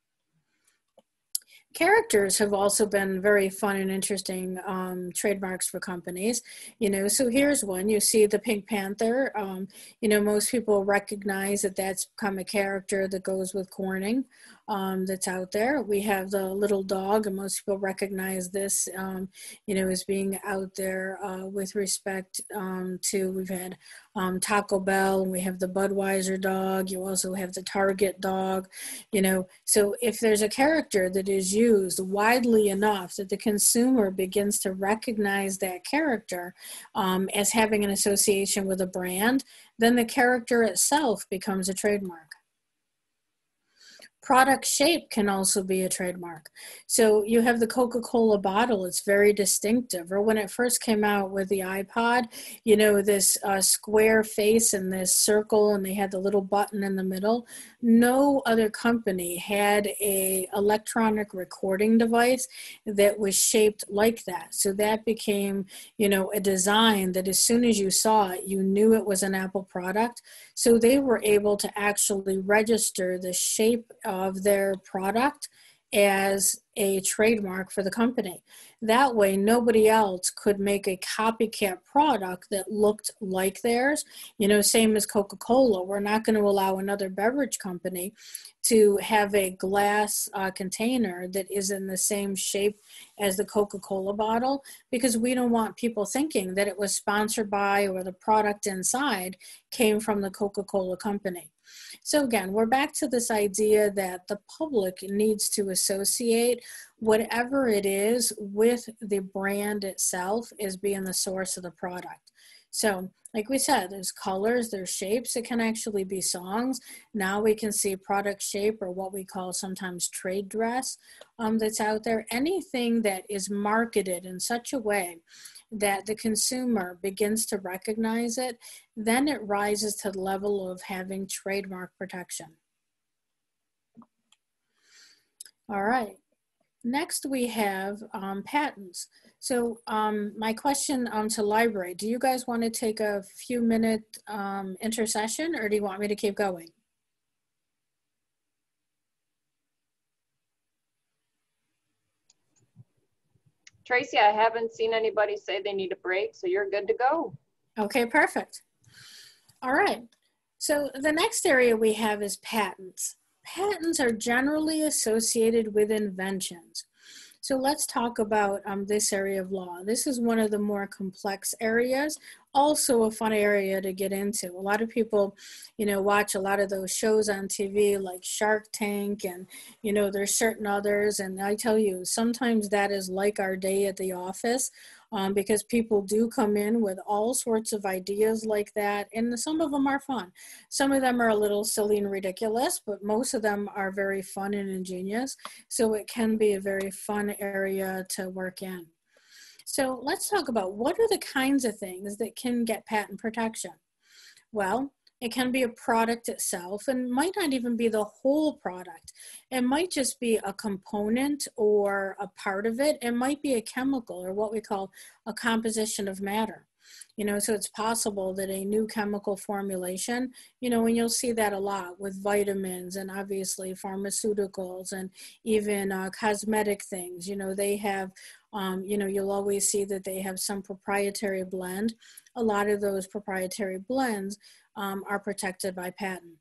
Characters have also been very fun and interesting um, trademarks for companies. You know, so here's one. You see the Pink Panther. Um, you know, most people recognize that that's become a character that goes with Corning um, that's out there. We have the little dog, and most people recognize this, um, you know, as being out there uh, with respect um, to, we've had um, Taco Bell, and we have the Budweiser dog. You also have the Target dog, you know. So if there's a character that is used widely enough that the consumer begins to recognize that character um, as having an association with a brand, then the character itself becomes a trademark. Product shape can also be a trademark. So you have the Coca-Cola bottle, it's very distinctive. Or when it first came out with the iPod, you know, this uh, square face and this circle, and they had the little button in the middle. No other company had a electronic recording device that was shaped like that. So that became, you know, a design that as soon as you saw it, you knew it was an Apple product. So they were able to actually register the shape of their product as a trademark for the company. That way, nobody else could make a copycat product that looked like theirs. You know, same as Coca-Cola. We're not going to allow another beverage company to have a glass uh, container that is in the same shape as the Coca-Cola bottle, because we don't want people thinking that it was sponsored by or the product inside came from the Coca-Cola company. So again, we're back to this idea that the public needs to associate whatever it is with the brand itself as being the source of the product. So like we said, there's colors, there's shapes, it can actually be songs. Now we can see product shape, or what we call sometimes trade dress um, that's out there. Anything that is marketed in such a way that the consumer begins to recognize it, then it rises to the level of having trademark protection. All right. Next, we have um, patents. So um, my question um, to library, do you guys want to take a few minute um, intercession, or do you want me to keep going? Tracy, I haven't seen anybody say they need a break, so you're good to go. Okay, perfect. All right. So the next area we have is patents. Patents are generally associated with inventions. So let's talk about um, this area of law. This is one of the more complex areas, also a fun area to get into. A lot of people, you know, watch a lot of those shows on T V like Shark Tank, and, you know, there's certain others. And I tell you, sometimes that is like our day at the office. um, because people do come in with all sorts of ideas like that, and some of them are fun. Some of them are a little silly and ridiculous, but most of them are very fun and ingenious, so it can be a very fun area to work in. So let's talk about what are the kinds of things that can get patent protection. Well, it can be a product itself, and might not even be the whole product. It might just be a component or a part of it. It might be a chemical, or what we call a composition of matter. You know, so it's possible that a new chemical formulation, you know, and you'll see that a lot with vitamins and obviously pharmaceuticals and even uh, cosmetic things. You know, they have, um, you know, you'll always see that they have some proprietary blend. A lot of those proprietary blends um, are protected by patent.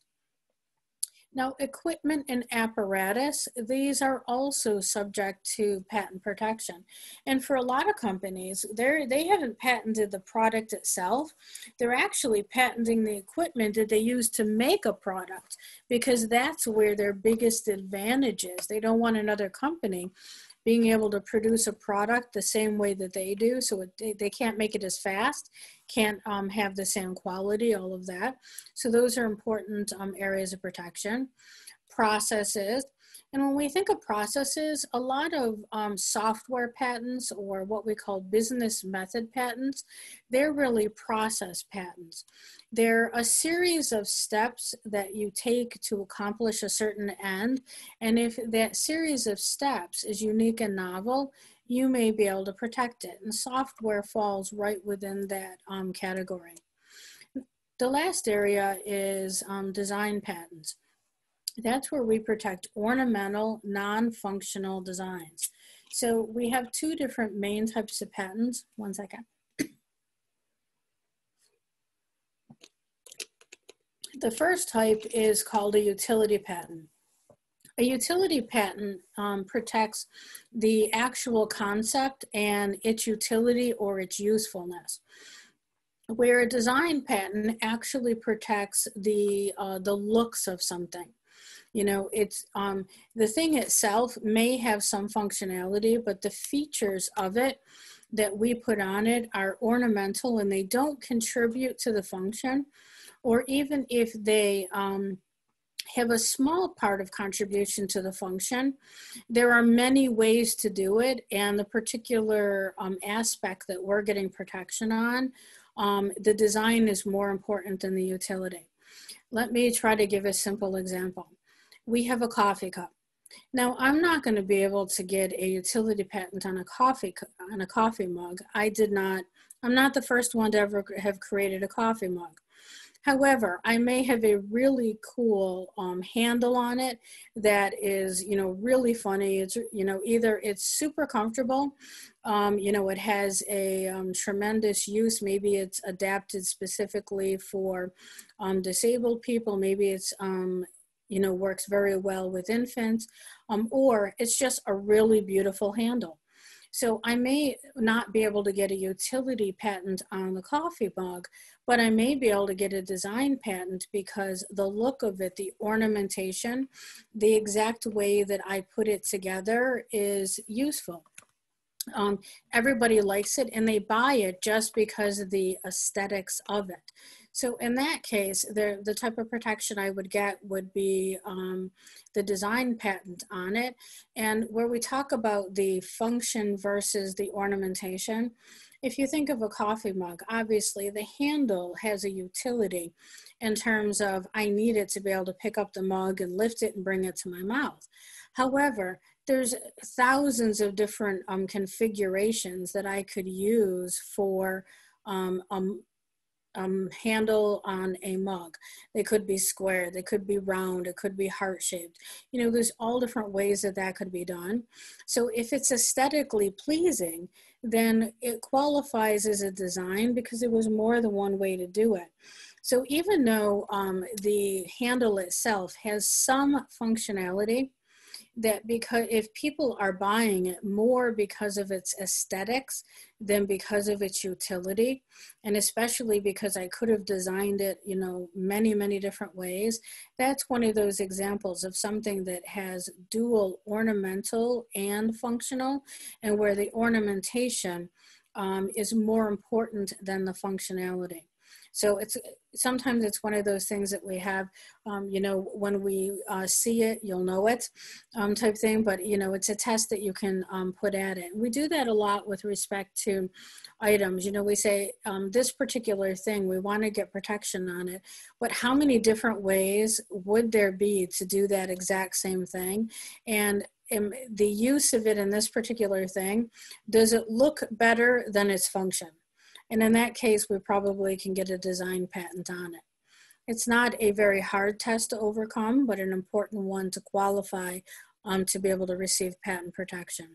Now, equipment and apparatus, these are also subject to patent protection. And for a lot of companies, they're, they haven't patented the product itself. They're actually patenting the equipment that they use to make a product, because that's where their biggest advantage is. They don't want another company being able to produce a product the same way that they do. So it, they can't make it as fast, can't um, have the same quality, all of that. So those are important um, areas of protection. Processes. And when we think of processes, a lot of um, software patents, or what we call business method patents, they're really process patents. They're a series of steps that you take to accomplish a certain end. And if that series of steps is unique and novel, you may be able to protect it. And software falls right within that um, category. The last area is um, design patents. That's where we protect ornamental, non-functional designs. So we have two different main types of patents. One second. The first type is called a utility patent. A utility patent um, protects the actual concept and its utility or its usefulness, where a design patent actually protects the, uh, the looks of something. You know, it's um, the thing itself may have some functionality, but the features of it that we put on it are ornamental, and they don't contribute to the function. Or even if they um, have a small part of contribution to the function, there are many ways to do it, and the particular um, aspect that we're getting protection on, um, the design is more important than the utility. Let me try to give a simple example. We have a coffee cup. Now, I'm not going to be able to get a utility patent on a coffee on a coffee mug. I did not, I'm not the first one to ever have created a coffee mug. However, I may have a really cool um, handle on it that is, you know, really funny. It's, you know, either it's super comfortable, um, you know, it has a um, tremendous use. Maybe it's adapted specifically for um, disabled people. Maybe it's, um, you know, works very well with infants, um, or it's just a really beautiful handle. So I may not be able to get a utility patent on the coffee mug, but I may be able to get a design patent because the look of it, the ornamentation, the exact way that I put it together is useful. Um, everybody likes it and they buy it just because of the aesthetics of it. So in that case, the, the type of protection I would get would be um, the design patent on it. And where we talk about the function versus the ornamentation, if you think of a coffee mug, obviously the handle has a utility in terms of I need it to be able to pick up the mug and lift it and bring it to my mouth. However, there's thousands of different um, configurations that I could use for um, um, um, handle on a mug. They could be square, they could be round, it could be heart-shaped. You know, there's all different ways that that could be done. So if it's aesthetically pleasing, then it qualifies as a design because there was more than one way to do it. So even though um, the handle itself has some functionality, that because if people are buying it more because of its aesthetics than because of its utility, and especially because I could have designed it, you know, many, many different ways, that's one of those examples of something that has dual ornamental and functional, and where the ornamentation um, is more important than the functionality. So it's sometimes it's one of those things that we have, um, you know, when we uh, see it, you'll know it um, type thing, but, you know, it's a test that you can um, put at it. We do that a lot with respect to items. You know, we say um, this particular thing, we want to get protection on it, but how many different ways would there be to do that exact same thing? And um, the use of it in this particular thing, does it look better than its function? And in that case, we probably can get a design patent on it. It's not a very hard test to overcome, but an important one to qualify um, to be able to receive patent protection.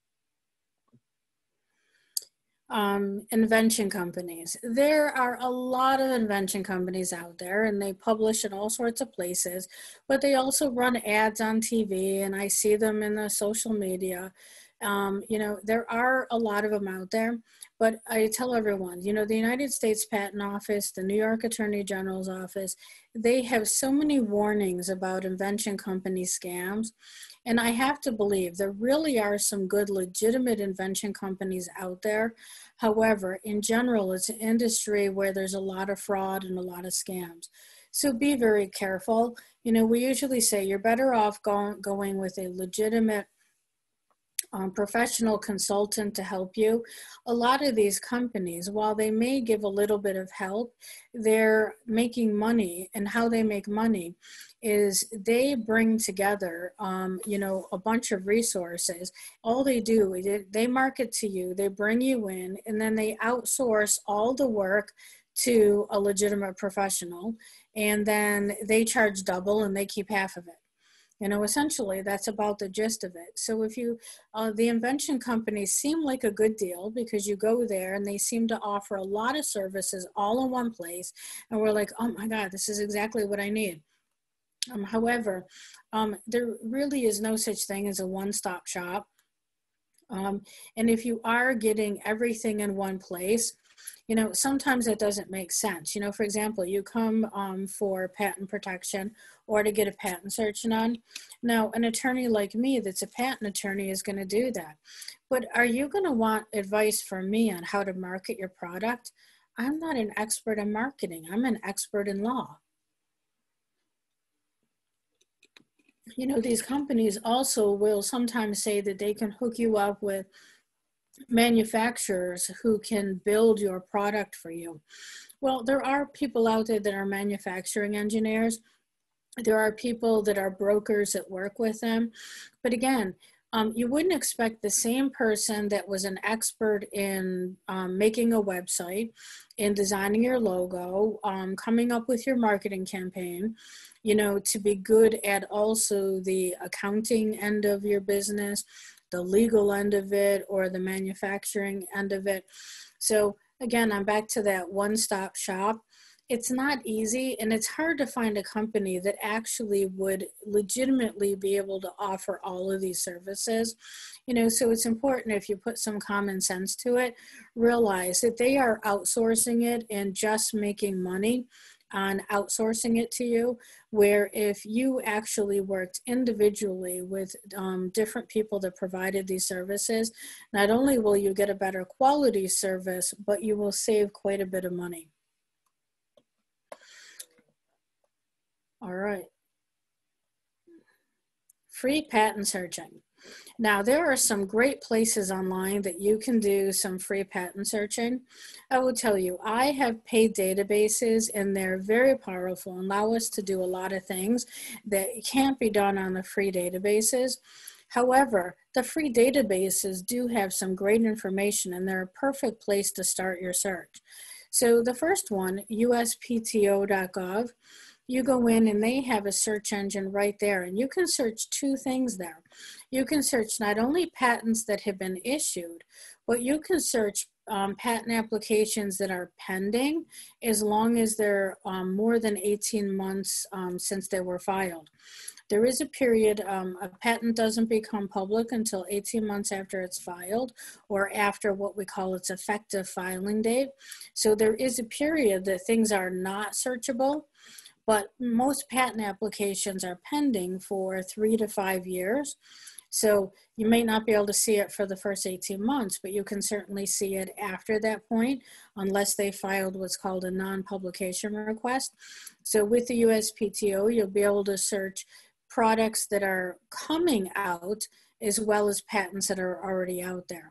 Um, invention companies. There are a lot of invention companies out there, and they publish in all sorts of places, but they also run ads on T V, and I see them in the social media. Um, you know, there are a lot of them out there, but I tell everyone, you know, the United States Patent Office, the New York Attorney General's office, they have so many warnings about invention company scams. And I have to believe there really are some good legitimate invention companies out there. However, in general, it's an industry where there's a lot of fraud and a lot of scams. So be very careful. You know, we usually say you're better off going, going with a legitimate Um, professional consultant to help you. A lot of these companies, while they may give a little bit of help, they're making money, and how they make money is they bring together, um, you know, a bunch of resources. All they do is they market to you, they bring you in, and then they outsource all the work to a legitimate professional, and then they charge double and they keep half of it. You know, essentially, that's about the gist of it. So if you, uh, the invention companies seem like a good deal because you go there and they seem to offer a lot of services all in one place. And we're like, oh my God, this is exactly what I need. Um, however, um, there really is no such thing as a one-stop shop. Um, and if you are getting everything in one place, you know, sometimes it doesn't make sense. You know, for example, you come um, for patent protection or to get a patent search done. Now, an attorney like me that's a patent attorney is going to do that. But are you going to want advice from me on how to market your product? I'm not an expert in marketing. I'm an expert in law. You know, these companies also will sometimes say that they can hook you up with manufacturers who can build your product for you. Well, there are people out there that are manufacturing engineers. There are people that are brokers that work with them. But again, um, you wouldn't expect the same person that was an expert in um, making a website, in designing your logo, um, coming up with your marketing campaign, you know, to be good at also the accounting end of your business, the legal end of it, or the manufacturing end of it. So again, I'm back to that one-stop shop. It's not easy, and it's hard to find a company that actually would legitimately be able to offer all of these services. You know, so it's important, if you put some common sense to it, realize that they are outsourcing it and just making money on outsourcing it to you, where if you actually worked individually with um, different people that provided these services, not only will you get a better quality service, but you will save quite a bit of money. All right. Free patent searching. Now, there are some great places online that you can do some free patent searching. I will tell you, I have paid databases, and they're very powerful and allow us to do a lot of things that can't be done on the free databases. However, the free databases do have some great information, and they're a perfect place to start your search. So the first one, U S P T O dot gov, you go in and they have a search engine right there, and you can search two things there. You can search not only patents that have been issued, but you can search um, patent applications that are pending, as long as they're um, more than eighteen months um, since they were filed. There is a period, um, a patent doesn't become public until eighteen months after it's filed, or after what we call its effective filing date. So there is a period that things are not searchable. But most patent applications are pending for three to five years. So you may not be able to see it for the first eighteen months, but you can certainly see it after that point, unless they filed what's called a non-publication request. So with the U S P T O, you'll be able to search products that are coming out as well as patents that are already out there.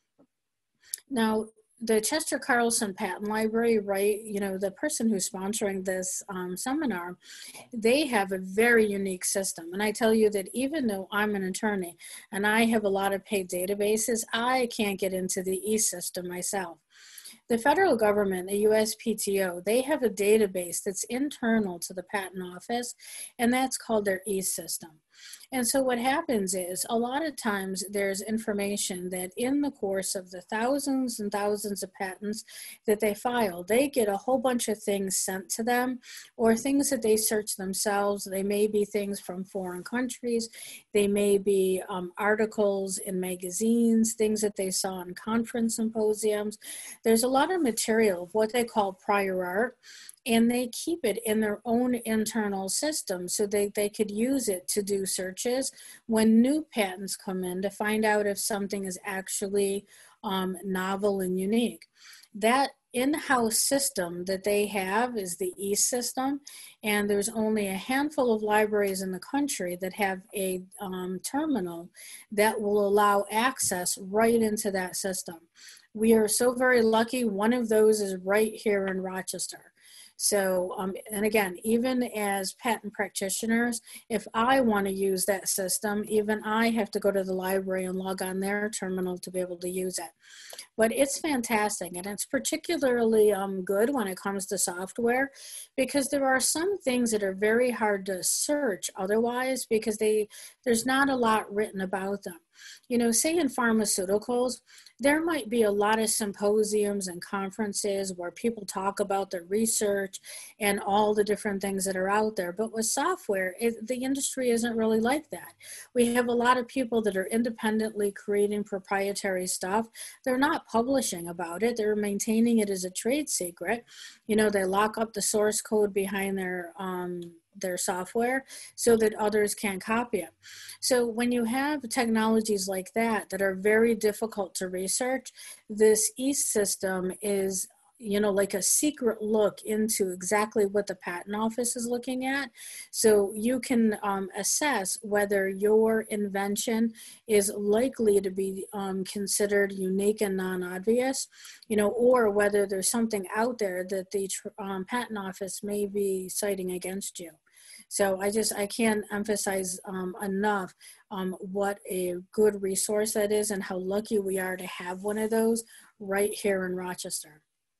Now, the Chester Carlson Patent Library, right, you know, the person who's sponsoring this um, seminar, they have a very unique system. And I tell you that even though I'm an attorney and I have a lot of paid databases, I can't get into the e-system myself. The federal government, the U S P T O, they have a database that's internal to the patent office, and that's called their e-system. And so what happens is a lot of times there's information that in the course of the thousands and thousands of patents that they file, they get a whole bunch of things sent to them, or things that they search themselves. They may be things from foreign countries. They may be um, articles in magazines, things that they saw in conference symposiums. There's a lot of material of what they call prior art, and they keep it in their own internal system so they, they could use it to do searches when new patents come in to find out if something is actually um, novel and unique. That in-house system that they have is the e-system, and there's only a handful of libraries in the country that have a um, terminal that will allow access right into that system. We are so very lucky. One of those is right here in Rochester. So, um, and again, even as patent practitioners, if I want to use that system, even I have to go to the library and log on their terminal to be able to use it. But it's fantastic, and it's particularly um, good when it comes to software, because there are some things that are very hard to search otherwise because they there's not a lot written about them. You know, say in pharmaceuticals, there might be a lot of symposiums and conferences where people talk about their research and all the different things that are out there. But with software, it, the industry isn't really like that. We have a lot of people that are independently creating proprietary stuff. They're not publishing about it. They're maintaining it as a trade secret. You know, they lock up the source code behind their um, their software so that others can't copy it. So when you have technologies like that that are very difficult to research, this e-system is, you know, like a secret look into exactly what the patent office is looking at. So you can um, assess whether your invention is likely to be um, considered unique and non-obvious, you know, or whether there's something out there that the um, patent office may be citing against you. So I just, I can't emphasize um, enough um, what a good resource that is and how lucky we are to have one of those right here in Rochester.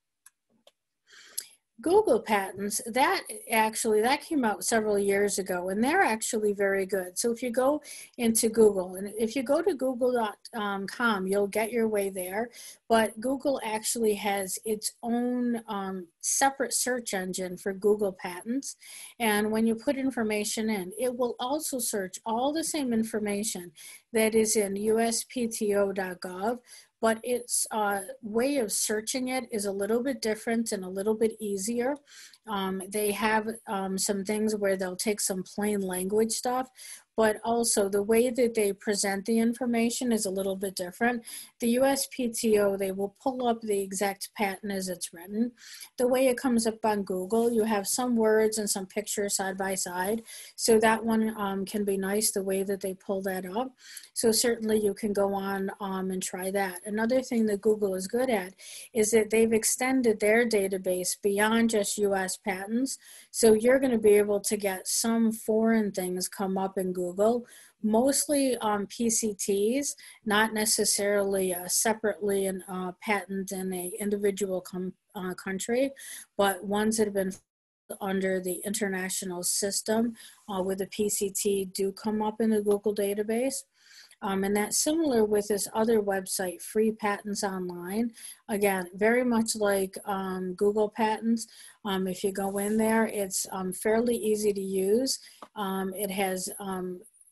Google patents, that actually, that came out several years ago, and they're actually very good. So if you go into Google, and if you go to google dot com, you'll get your way there, but Google actually has its own um, separate search engine for Google patents. And when you put information in, it will also search all the same information that is in U S P T O dot gov, but its uh, way of searching it is a little bit different and a little bit easier. Um, they have um, some things where they'll take some plain language stuff, but also the way that they present the information is a little bit different. The U S P T O, they will pull up the exact patent as it's written. The way it comes up on Google, you have some words and some pictures side by side. So that one um, can be nice, the way that they pull that up. So certainly you can go on um, and try that. Another thing that Google is good at is that they've extended their database beyond just U S patents. So you're going to be able to get some foreign things come up in Google, mostly um, P C Ts, not necessarily uh, separately in uh, patent in a individual com uh, country, but ones that have been under the international system uh, with the P C T do come up in the Google database. Um, and that's similar with this other website, Free Patents Online. Again, very much like um, Google Patents. Um, if you go in there, it's um, fairly easy to use. Um, it has um,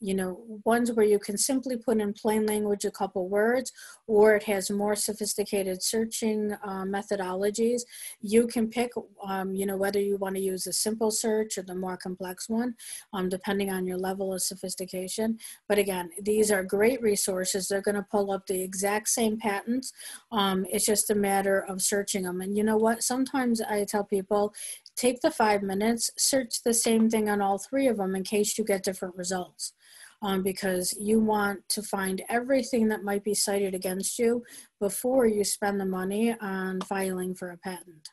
you know, ones where you can simply put in plain language a couple words, or it has more sophisticated searching uh, methodologies. You can pick, um, you know, whether you want to use a simple search or the more complex one, um, depending on your level of sophistication. But again, these are great resources. They're going to pull up the exact same patents. Um, it's just a matter of searching them. And you know what? Sometimes I tell people, take the five minutes, search the same thing on all three of them in case you get different results. Um, because you want to find everything that might be cited against you before you spend the money on filing for a patent.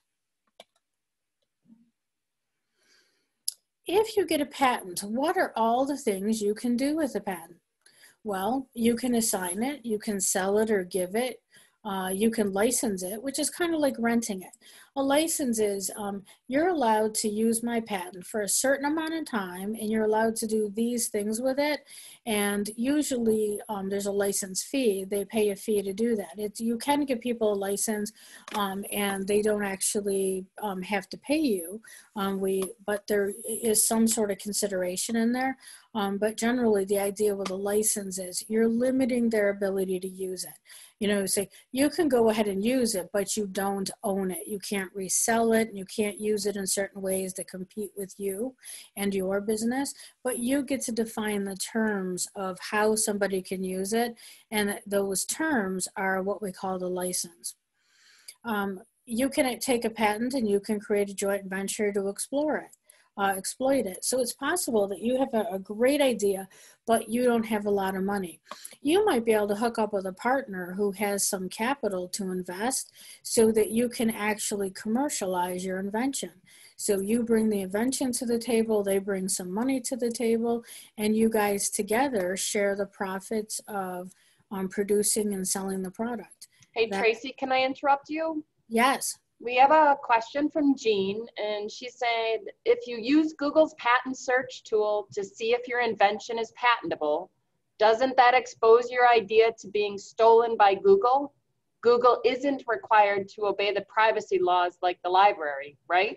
If you get a patent, what are all the things you can do with a patent? Well, you can assign it, you can sell it or give it, uh, you can license it, which is kind of like renting it. A license is um, you're allowed to use my patent for a certain amount of time, and you're allowed to do these things with it. And usually um, there's a license fee. They pay a fee to do that. It's, you can give people a license um, and they don't actually um, have to pay you. Um, we, but there is some sort of consideration in there. Um, but generally the idea with a license is you're limiting their ability to use it. You know, say you can go ahead and use it, but you don't own it. You can't resell it, and you can't use it in certain ways that compete with you and your business, but you get to define the terms of how somebody can use it. And those terms are what we call the license. Um, you can take a patent and you can create a joint venture to explore it. Uh, exploit it. So it's possible that you have a, a great idea, but you don't have a lot of money. You might be able to hook up with a partner who has some capital to invest so that you can actually commercialize your invention. So you bring the invention to the table, they bring some money to the table, and you guys together share the profits of um, producing and selling the product. Hey, that, Tracy, can I interrupt you? Yes. We have a question from Jean, and she said, if you use Google's patent search tool to see if your invention is patentable, doesn't that expose your idea to being stolen by Google? Google isn't required to obey the privacy laws like the library, right?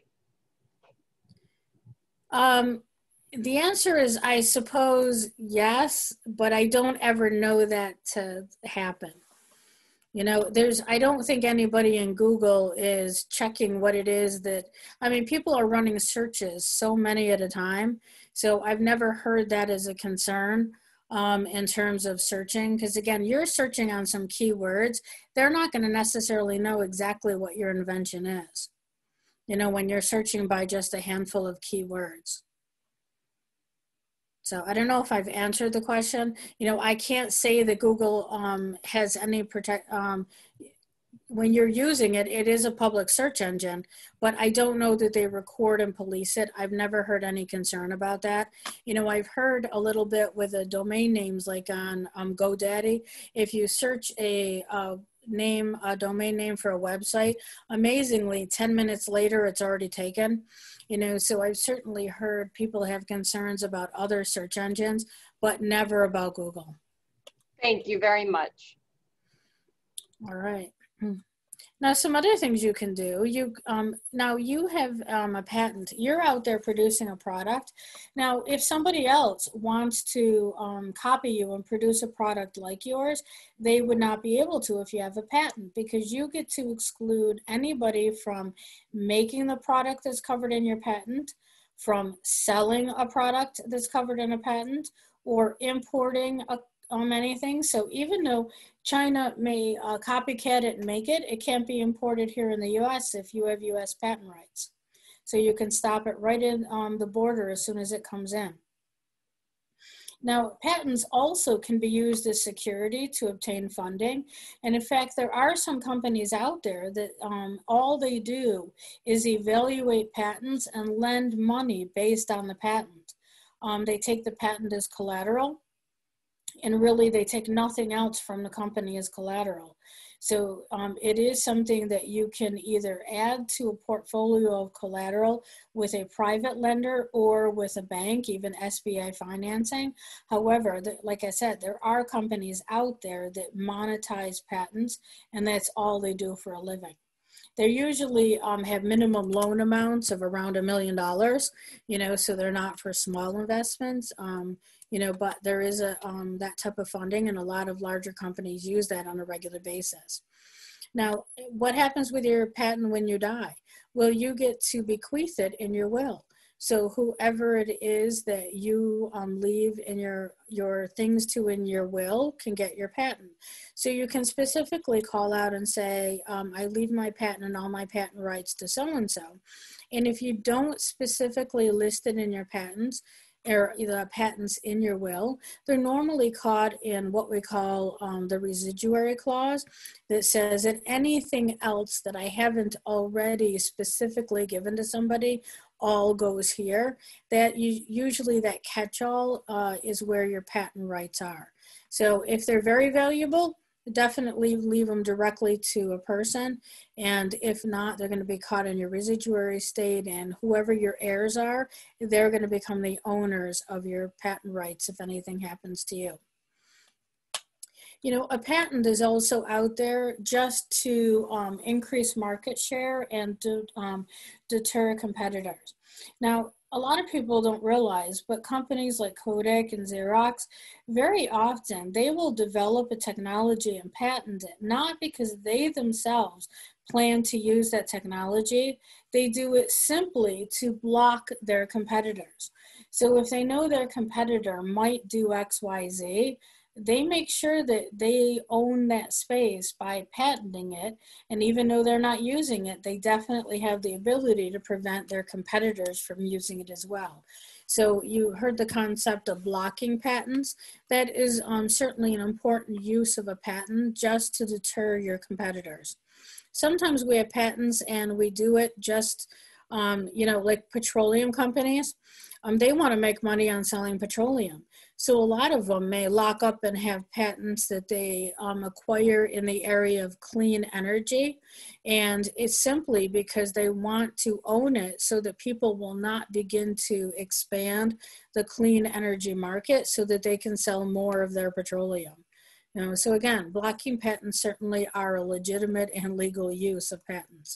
Um, the answer is, I suppose, yes, but I don't ever know that to happen. You know, there's, I don't think anybody in Google is checking what it is that, I mean, people are running searches, so many at a time. So I've never heard that as a concern um, in terms of searching. Because again, you're searching on some keywords. They're not going to necessarily know exactly what your invention is, you know, when you're searching by just a handful of keywords. So I don't know if I've answered the question. You know, I can't say that Google um, has any protect, um, when you're using it, it is a public search engine, but I don't know that they record and police it. I've never heard any concern about that. You know, I've heard a little bit with the domain names, like on um, GoDaddy. If you search a uh, name, a domain name for a website, amazingly, ten minutes later, it's already taken. You know, so I've certainly heard people have concerns about other search engines, but never about Google. Thank you very much. All right. Now, some other things you can do. You um, now you have um, a patent. You're out there producing a product. Now, if somebody else wants to um, copy you and produce a product like yours, they would not be able to if you have a patent, because you get to exclude anybody from making the product that's covered in your patent, from selling a product that's covered in a patent, or importing a Um, anything. So even though China may uh, copycat it and make it, it can't be imported here in the U S if you have U S patent rights. So you can stop it right in on the border as soon as it comes in. Now, patents also can be used as security to obtain funding. And in fact, there are some companies out there that um, all they do is evaluate patents and lend money based on the patent. Um, they take the patent as collateral, and really they take nothing else from the company as collateral. So um, it is something that you can either add to a portfolio of collateral with a private lender or with a bank, even S B A financing. However, the, like I said, there are companies out there that monetize patents, and that's all they do for a living. They usually um, have minimum loan amounts of around a million dollars, you know, so they're not for small investments, um, you know, but there is a um, that type of funding, and a lot of larger companies use that on a regular basis. Now, what happens with your patent when you die? Well, you get to bequeath it in your will. So whoever it is that you um, leave in your, your things to in your will can get your patent. So you can specifically call out and say, um, I leave my patent and all my patent rights to so-and-so. And if you don't specifically list it in your patents, or the patents in your will, they're normally caught in what we call um, the residuary clause that says that anything else that I haven't already specifically given to somebody all goes here. That you, usually that catch-all uh, is where your patent rights are. So if they're very valuable, definitely leave them directly to a person, and if not, they're going to be caught in your residuary state, and whoever your heirs are, they're going to become the owners of your patent rights if anything happens to you. You know, a patent is also out there just to um, increase market share and to um, deter competitors. Now, a lot of people don't realize, but companies like Kodak and Xerox, very often they will develop a technology and patent it, not because they themselves plan to use that technology. They do it simply to block their competitors. So if they know their competitor might do X, Y, Z, they make sure that they own that space by patenting it. And even though they're not using it, they definitely have the ability to prevent their competitors from using it as well. So you heard the concept of blocking patents. That is um, certainly an important use of a patent, just to deter your competitors. Sometimes we have patents and we do it just, um, you know, like petroleum companies. Um, they want to make money on selling petroleum. So a lot of them may lock up and have patents that they um, acquire in the area of clean energy. And it's simply because they want to own it so that people will not begin to expand the clean energy market so that they can sell more of their petroleum. You know, so again, blocking patents certainly are a legitimate and legal use of patents.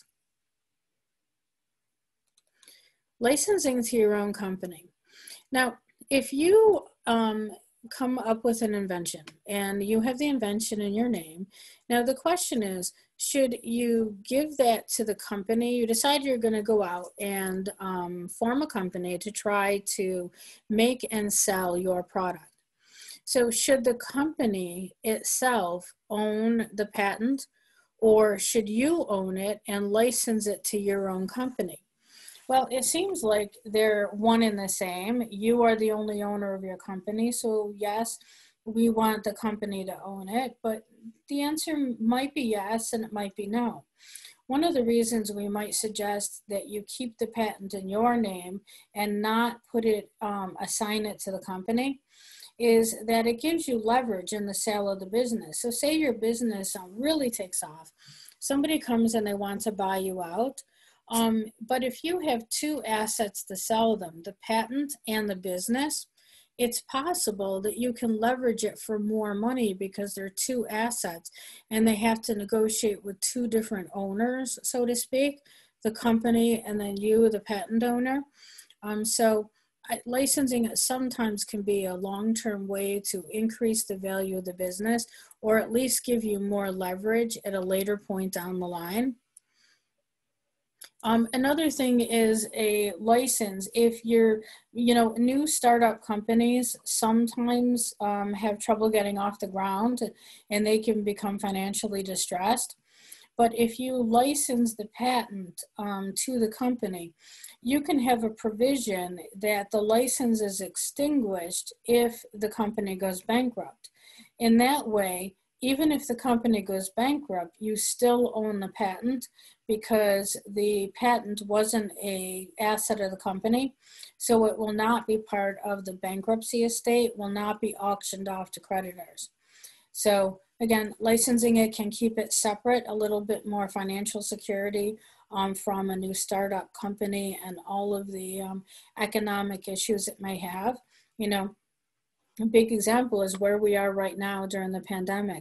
Licensing to your own company. Now, if you um, come up with an invention and you have the invention in your name, now the question is, should you give that to the company? You decide you're going to go out and um, form a company to try to make and sell your product. So should the company itself own the patent, or should you own it and license it to your own company? Well, it seems like they're one and the same. You are the only owner of your company, so yes, we want the company to own it, but the answer might be yes and it might be no. One of the reasons we might suggest that you keep the patent in your name and not put it, um, assign it to the company, is that it gives you leverage in the sale of the business. So say your business um, really takes off. Somebody comes and they want to buy you out. Um, but if you have two assets to sell them, the patent and the business, it's possible that you can leverage it for more money because they're two assets and they have to negotiate with two different owners, so to speak, the company and then you, the patent owner. Um, so licensing sometimes can be a long-term way to increase the value of the business, or at least give you more leverage at a later point down the line. Um, another thing is a license. If you're, you know, new startup companies sometimes um, have trouble getting off the ground and they can become financially distressed. But if you license the patent um, to the company, you can have a provision that the license is extinguished if the company goes bankrupt. In that way, even if the company goes bankrupt, you still own the patent because the patent wasn't an asset of the company. So it will not be part of the bankruptcy estate, will not be auctioned off to creditors. So again, licensing it can keep it separate, a little bit more financial security um, from a new startup company and all of the um, economic issues it may have. You know, a big example is where we are right now during the pandemic.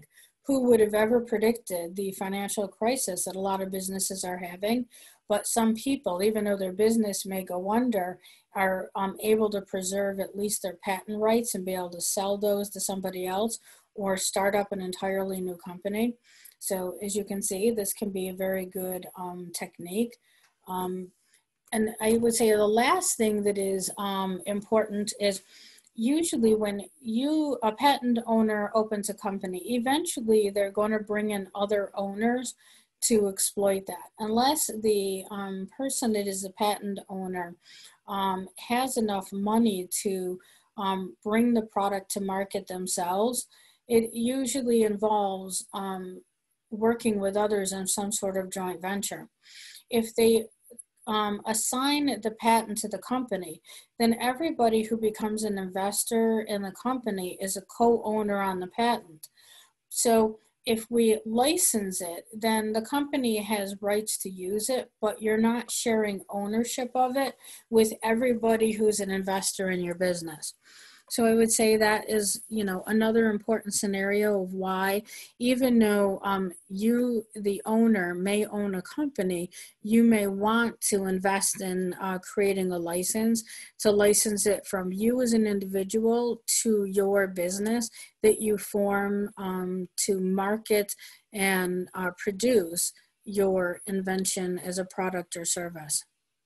who would have ever predicted the financial crisis that a lot of businesses are having? But some people, even though their business may go under, are um, able to preserve at least their patent rights and be able to sell those to somebody else or start up an entirely new company. So as you can see, this can be a very good um, technique. Um, and I would say the last thing that is um, important is usually when you, a patent owner opens a company, eventually they're going to bring in other owners to exploit that. Unless the um, person that is a patent owner um, has enough money to um, bring the product to market themselves, it usually involves um, working with others in some sort of joint venture. If they um, assign the patent to the company, then everybody who becomes an investor in the company is a co-owner on the patent. So if we license it, then the company has rights to use it, but you're not sharing ownership of it with everybody who's an investor in your business. So I would say that is, you know, another important scenario of why, even though um, you, the owner, may own a company, you may want to invest in uh, creating a license to license it from you as an individual to your business that you form um, to market and uh, produce your invention as a product or service.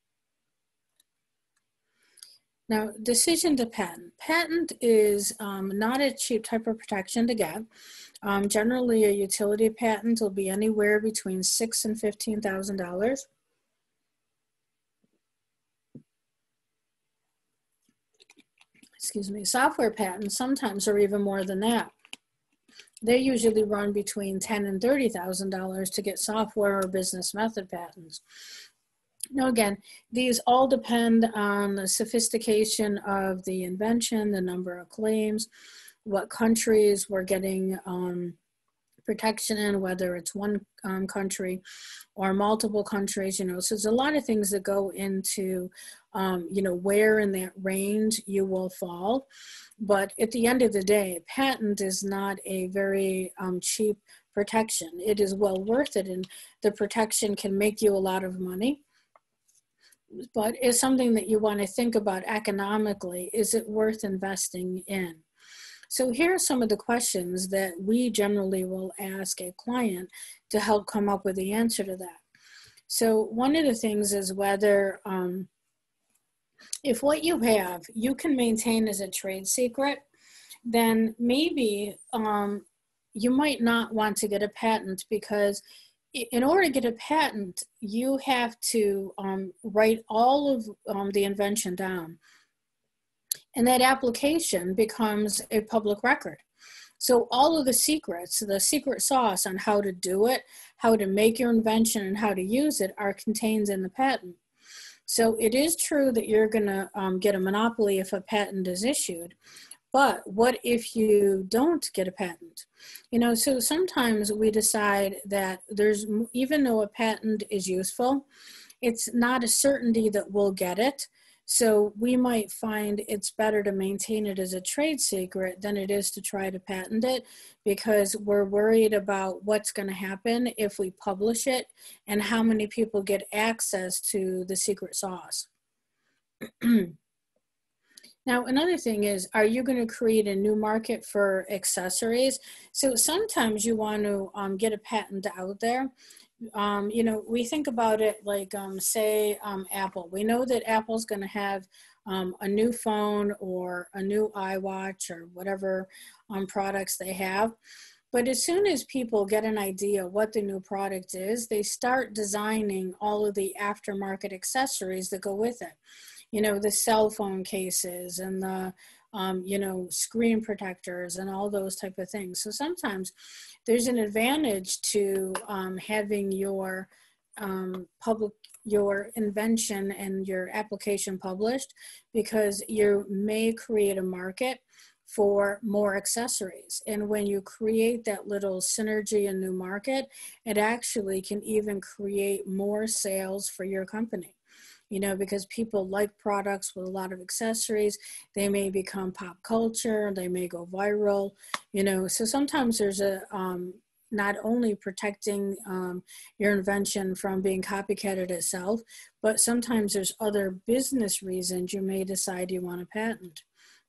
Now, decision to patent. Patent is um, not a cheap type of protection to get. Um, generally, a utility patent will be anywhere between six and fifteen thousand dollars. Excuse me. Software patents sometimes are even more than that. They usually run between ten and thirty thousand dollars to get software or business method patents. Now, again, these all depend on the sophistication of the invention, the number of claims, what countries we're getting um, protection in, whether it's one um, country or multiple countries, you know. So there's a lot of things that go into, um, you know, where in that range you will fall. But at the end of the day, patent is not a very um, cheap protection. It is well worth it, and the protection can make you a lot of money. But it's something that you want to think about economically. Is it worth investing in? So here are some of the questions that we generally will ask a client to help come up with the answer to that. So one of the things is whether, um, if what you have you can maintain as a trade secret, then maybe um, you might not want to get a patent, because in order to get a patent, you have to um, write all of um, the invention down. And that application becomes a public record. So all of the secrets, the secret sauce on how to do it, how to make your invention and how to use it are contained in the patent. So it is true that you're gonna um, get a monopoly if a patent is issued. But what if you don't get a patent? You know, so sometimes we decide that there's, even though a patent is useful, it's not a certainty that we'll get it. So we might find it's better to maintain it as a trade secret than it is to try to patent it, because we're worried about what's going to happen if we publish it and how many people get access to the secret sauce. Now, another thing is, are you going to create a new market for accessories? So sometimes you want to um, get a patent out there. Um, you know, we think about it like, um, say, um, Apple. We know that Apple's going to have um, a new phone or a new iWatch or whatever um, products they have. But as soon as people get an idea what the new product is, they start designing all of the aftermarket accessories that go with it. You know, the cell phone cases and the, um, you know, screen protectors and all those type of things. So sometimes there's an advantage to um, having your um, public, your invention and your application published, because you may create a market for more accessories. And when you create that little synergy in new market, it actually can even create more sales for your company. You know, because people like products with a lot of accessories. They may become pop culture, they may go viral, you know. So sometimes there's a, um, not only protecting um, your invention from being copycatted itself, but sometimes there's other business reasons you may decide you want to patent.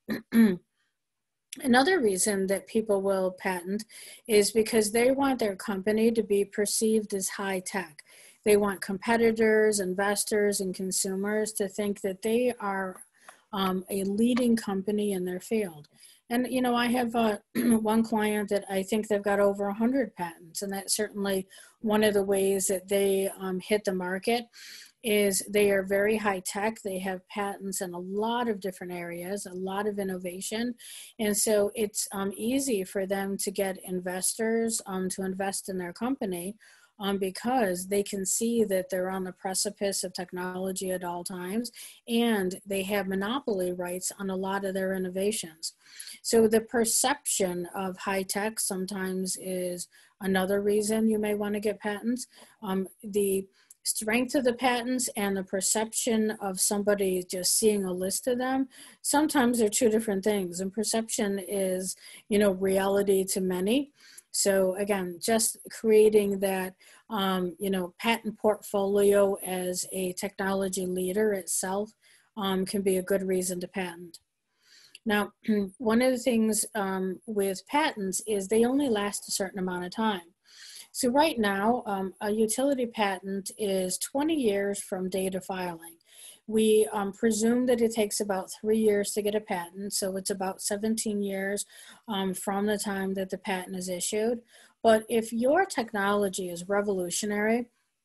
Another reason that people will patent is because they want their company to be perceived as high tech. They want competitors, investors, and consumers to think that they are um, a leading company in their field. And, you know, I have uh, one client that I think they've got over one hundred patents, and that's certainly one of the ways that they um, hit the market. Is they are very high tech. They have patents in a lot of different areas, a lot of innovation. And so it's um, easy for them to get investors um, to invest in their company um, because they can see that they're on the precipice of technology at all times, and they have monopoly rights on a lot of their innovations. So the perception of high tech sometimes is another reason you may want to get patents. Um, the strength of the patents and the perception of somebody just seeing a list of them, sometimes they're two different things. And perception is, you know, reality to many. So again, just creating that, um, you know, patent portfolio as a technology leader itself um, can be a good reason to patent. Now, one of the things um, with patents is they only last a certain amount of time. So right now, um, a utility patent is twenty years from date of filing. We um, presume that it takes about three years to get a patent, so it's about seventeen years um, from the time that the patent is issued. But if your technology is revolutionary,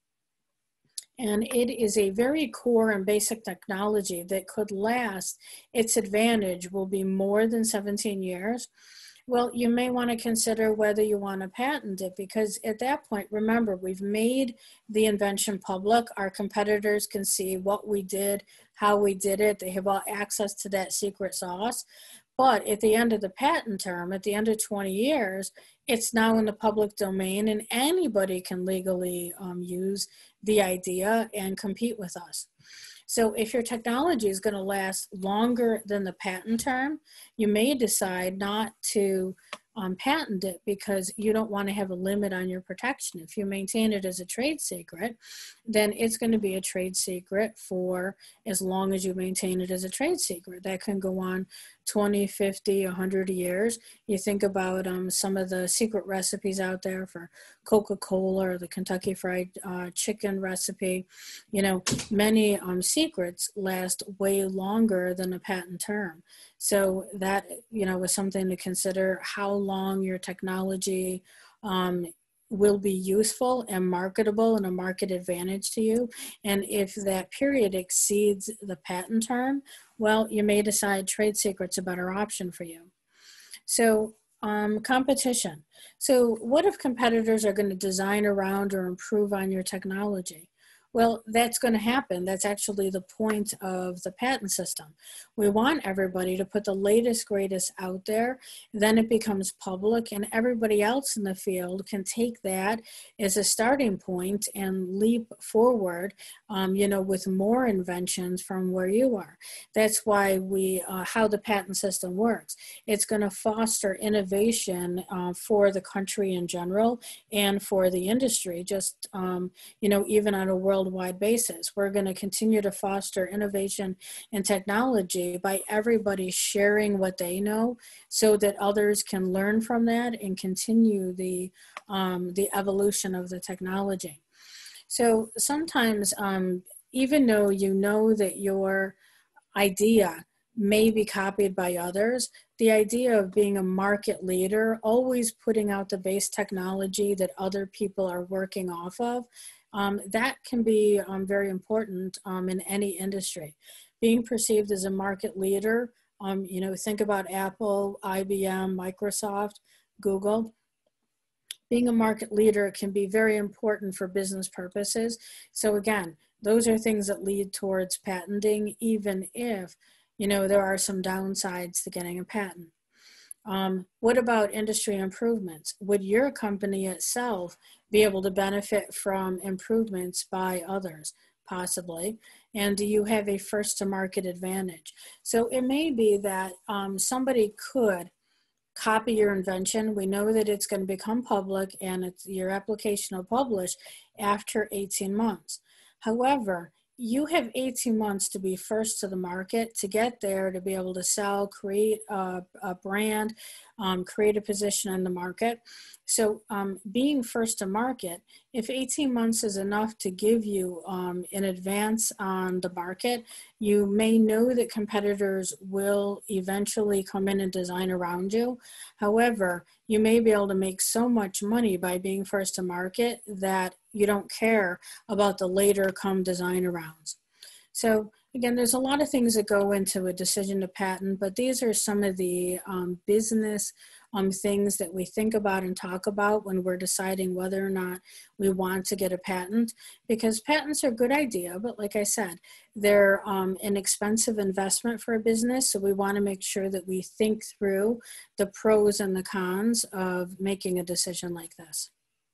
and it is a very core and basic technology that could last, its advantage will be more than seventeen years. Well, you may want to consider whether you want to patent it, because at that point, remember, we've made the invention public. Our competitors can see what we did, how we did it. They have all access to that secret sauce. But at the end of the patent term, at the end of twenty years, it's now in the public domain, and anybody can legally um, use the idea and compete with us. So if your technology is going to last longer than the patent term, you may decide not to um, patent it because you don't want to have a limit on your protection. If you maintain it as a trade secret, then it's going to be a trade secret for as long as you maintain it as a trade secret. That can go on twenty, fifty, one hundred years. You think about um, some of the secret recipes out there for Coca-Cola or the Kentucky Fried uh, Chicken recipe. You know, many um, secrets last way longer than a patent term. So that, you know, is something to consider, how long your technology um, will be useful and marketable and a market advantage to you. And if that period exceeds the patent term, well, you may decide trade secret's a better option for you. So um, competition. So what if competitors are going to design around or improve on your technology? Well, that's going to happen. That's actually the point of the patent system. We want everybody to put the latest, greatest out there. Then it becomes public, and everybody else in the field can take that as a starting point and leap forward, um, you know, with more inventions from where you are. That's why we, uh, how the patent system works. It's going to foster innovation uh, for the country in general and for the industry, just, um, you know, even on a world worldwide basis. We're going to continue to foster innovation and technology by everybody sharing what they know so that others can learn from that and continue the, um, the evolution of the technology. So sometimes, um, even though you know that your idea may be copied by others, the idea of being a market leader, always putting out the base technology that other people are working off of, Um, that can be um, very important um, in any industry. Being perceived as a market leader, um, you know, think about Apple, I B M, Microsoft, Google. Being a market leader can be very important for business purposes. So again, those are things that lead towards patenting, even if, you know, there are some downsides to getting a patent. Um, what about industry improvements? Would your company itself be able to benefit from improvements by others? Possibly. And do you have a first to market advantage? So it may be that um, somebody could copy your invention. We know that it's going to become public and it's, your application will publish after eighteen months. However, you have eighteen months to be first to the market, to get there, to be able to sell, create a, a brand, um, create a position in the market. So um, being first to market, if eighteen months is enough to give you um, an advance on the market, you may know that competitors will eventually come in and design around you. However, you may be able to make so much money by being first to market that you don't care about the later come design arounds. So again, there's a lot of things that go into a decision to patent, but these are some of the um, business um, things that we think about and talk about when we're deciding whether or not we want to get a patent, because patents are a good idea, but like I said, they're um, an expensive investment for a business. So we want to make sure that we think through the pros and the cons of making a decision like this.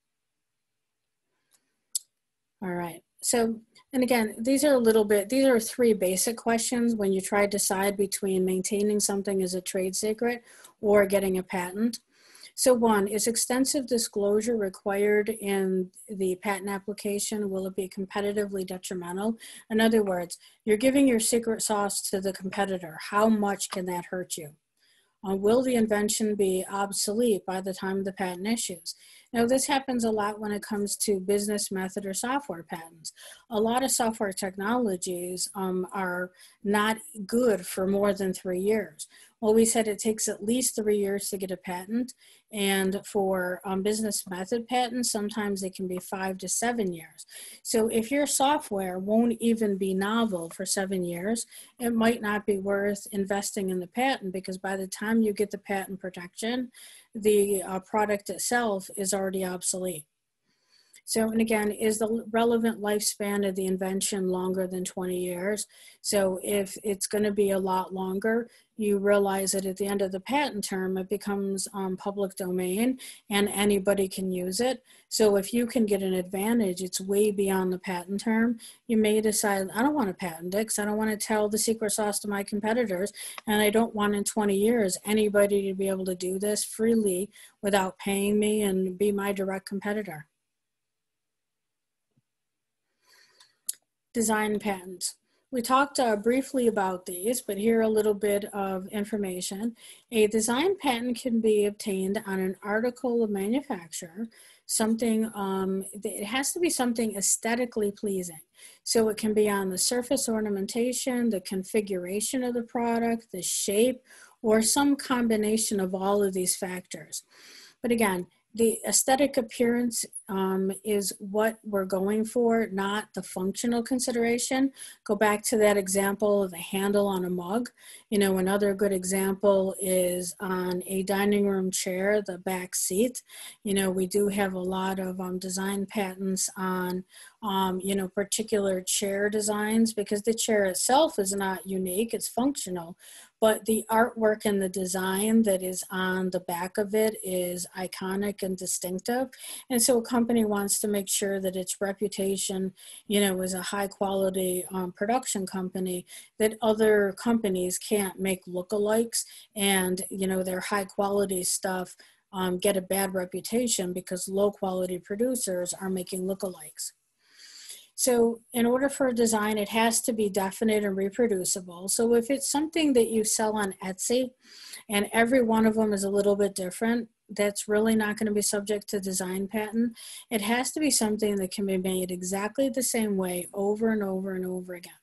All right. So, and again, these are a little bit, these are three basic questions when you try to decide between maintaining something as a trade secret or getting a patent. So one, is extensive disclosure required in the patent application? Will it be competitively detrimental? In other words, you're giving your secret sauce to the competitor. How much can that hurt you? Uh, will the invention be obsolete by the time the patent issues? Now, this happens a lot when it comes to business method or software patents. A lot of software technologies um, are not good for more than three years. Well, we said it takes at least three years to get a patent, and for um, business method patents, sometimes it can be five to seven years. So if your software won't even be novel for seven years, it might not be worth investing in the patent, because by the time you get the patent protection, the uh, product itself is already obsolete. So, and again, is the relevant lifespan of the invention longer than twenty years? So if it's going to be a lot longer, you realize that at the end of the patent term, it becomes um, public domain and anybody can use it. So if you can get an advantage, it's way beyond the patent term. You may decide, I don't want to patent it because I don't want to tell the secret sauce to my competitors, and I don't want in twenty years anybody to be able to do this freely without paying me and be my direct competitor. Design patents. We talked uh, briefly about these, but here a little bit of information. A design patent can be obtained on an article of manufacture, something, um, it has to be something aesthetically pleasing. So it can be on the surface ornamentation, the configuration of the product, the shape, or some combination of all of these factors. But again, the aesthetic appearance um, is what we're going for, not the functional consideration. Go back to that example of the handle on a mug. You know, another good example is on a dining room chair, the back seat. You know, we do have a lot of um, design patents on, um, you know, particular chair designs, because the chair itself is not unique, it's functional. But the artwork and the design that is on the back of it is iconic and distinctive. And so a company wants to make sure that its reputation, you know, as a high quality um, production company, that other companies can't make lookalikes, and, you know, their high quality stuff um, get a bad reputation because low quality producers are making lookalikes. So in order for a design, it has to be definite and reproducible. So if it's something that you sell on Etsy and every one of them is a little bit different, that's really not going to be subject to design patent. It has to be something that can be made exactly the same way over and over and over again.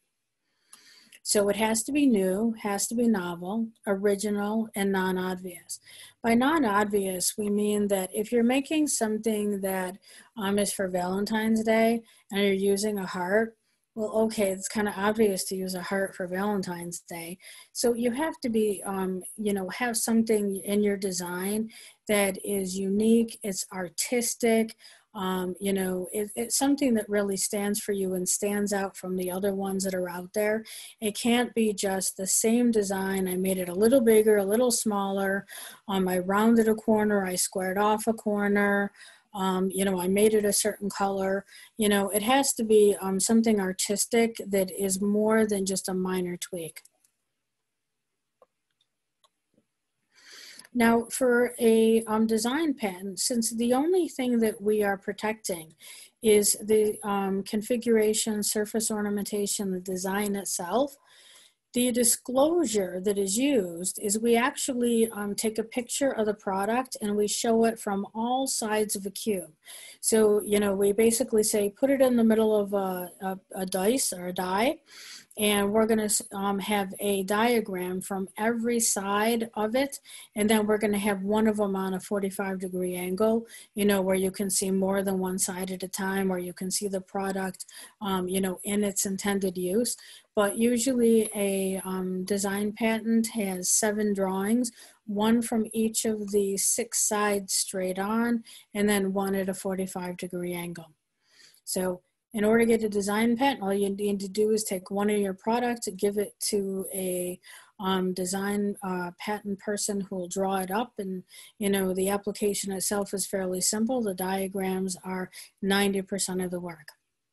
So it has to be new, has to be novel, original, and non-obvious. By non-obvious, we mean that if you're making something that um, is for Valentine's Day and you're using a heart, well, okay, it's kind of obvious to use a heart for Valentine's Day. So you have to be, um, you know, have something in your design that is unique, it's artistic, Um, you know, it, it's something that really stands for you and stands out from the other ones that are out there. It can't be just the same design. I made it a little bigger, a little smaller. Um, I rounded a corner, I squared off a corner. Um, you know, I made it a certain color. You know, it has to be um, something artistic that is more than just a minor tweak. Now, for a um, design patent, since the only thing that we are protecting is the um, configuration, surface ornamentation, the design itself, the disclosure that is used is we actually um, take a picture of the product and we show it from all sides of a cube. So, you know, we basically say, put it in the middle of a, a, a dice or a die, and we're going to um, have a diagram from every side of it, and then we're going to have one of them on a forty-five degree angle, you know, where you can see more than one side at a time, where you can see the product, um, you know, in its intended use. But usually a um, design patent has seven drawings, one from each of the six sides straight on, and then one at a forty-five degree angle. So in order to get a design patent, all you need to do is take one of your products, give it to a um, design uh, patent person who will draw it up. And, you know, the application itself is fairly simple. The diagrams are ninety percent of the work.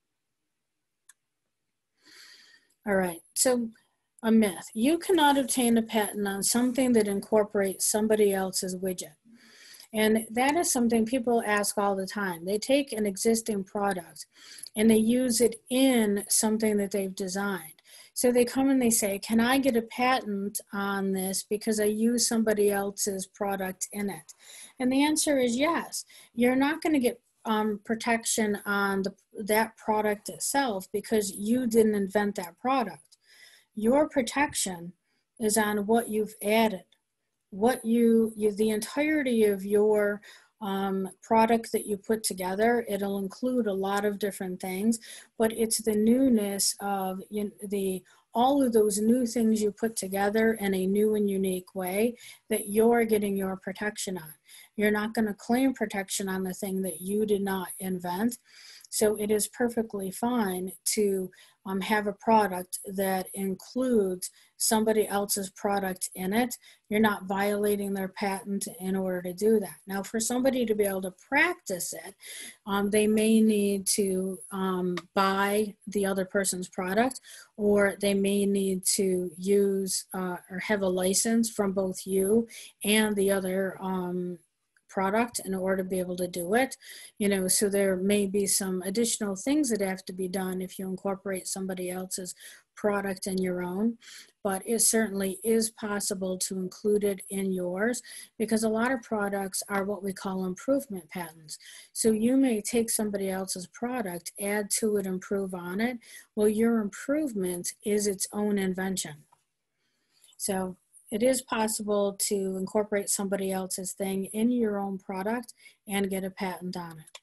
All right, so a myth. You cannot obtain a patent on something that incorporates somebody else's widget. And that is something people ask all the time. They take an existing product and they use it in something that they've designed. So they come and they say, can I get a patent on this because I use somebody else's product in it? And the answer is yes. You're not going to get um, protection on the, that product itself because you didn't invent that product. Your protection is on what you've added. What you, you the entirety of your um, product that you put together, it'll include a lot of different things, but it's the newness of you know, the all of those new things you put together in a new and unique way that you're getting your protection on. You're not going to claim protection on the thing that you did not invent. So it is perfectly fine to um, have a product that includes somebody else's product in it. You're not violating their patent in order to do that. Now, for somebody to be able to practice it, um, they may need to um, buy the other person's product, or they may need to use uh, or have a license from both you and the other um, product in order to be able to do it. You know, so there may be some additional things that have to be done if you incorporate somebody else's product in your own, but it certainly is possible to include it in yours because a lot of products are what we call improvement patents. So you may take somebody else's product, add to it, improve on it. Well, your improvement is its own invention. So it is possible to incorporate somebody else's thing in your own product and get a patent on it.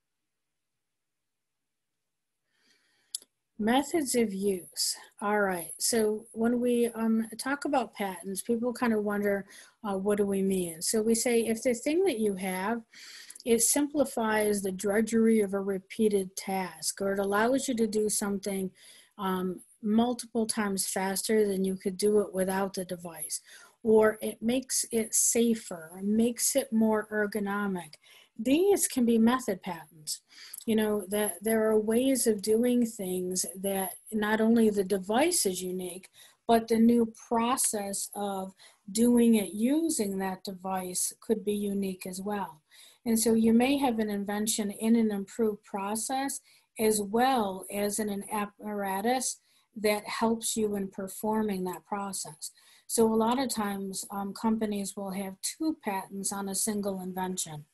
Methods of use. All right, so when we um, talk about patents, people kind of wonder, uh, what do we mean? So we say if the thing that you have, it simplifies the drudgery of a repeated task, or it allows you to do something um, multiple times faster than you could do it without the device, or it makes it safer, makes it more ergonomic. These can be method patents. You know, that there are ways of doing things that not only the device is unique, but the new process of doing it using that device could be unique as well. And so you may have an invention in an improved process as well as in an apparatus that helps you in performing that process. So a lot of times um, companies will have two patents on a single invention.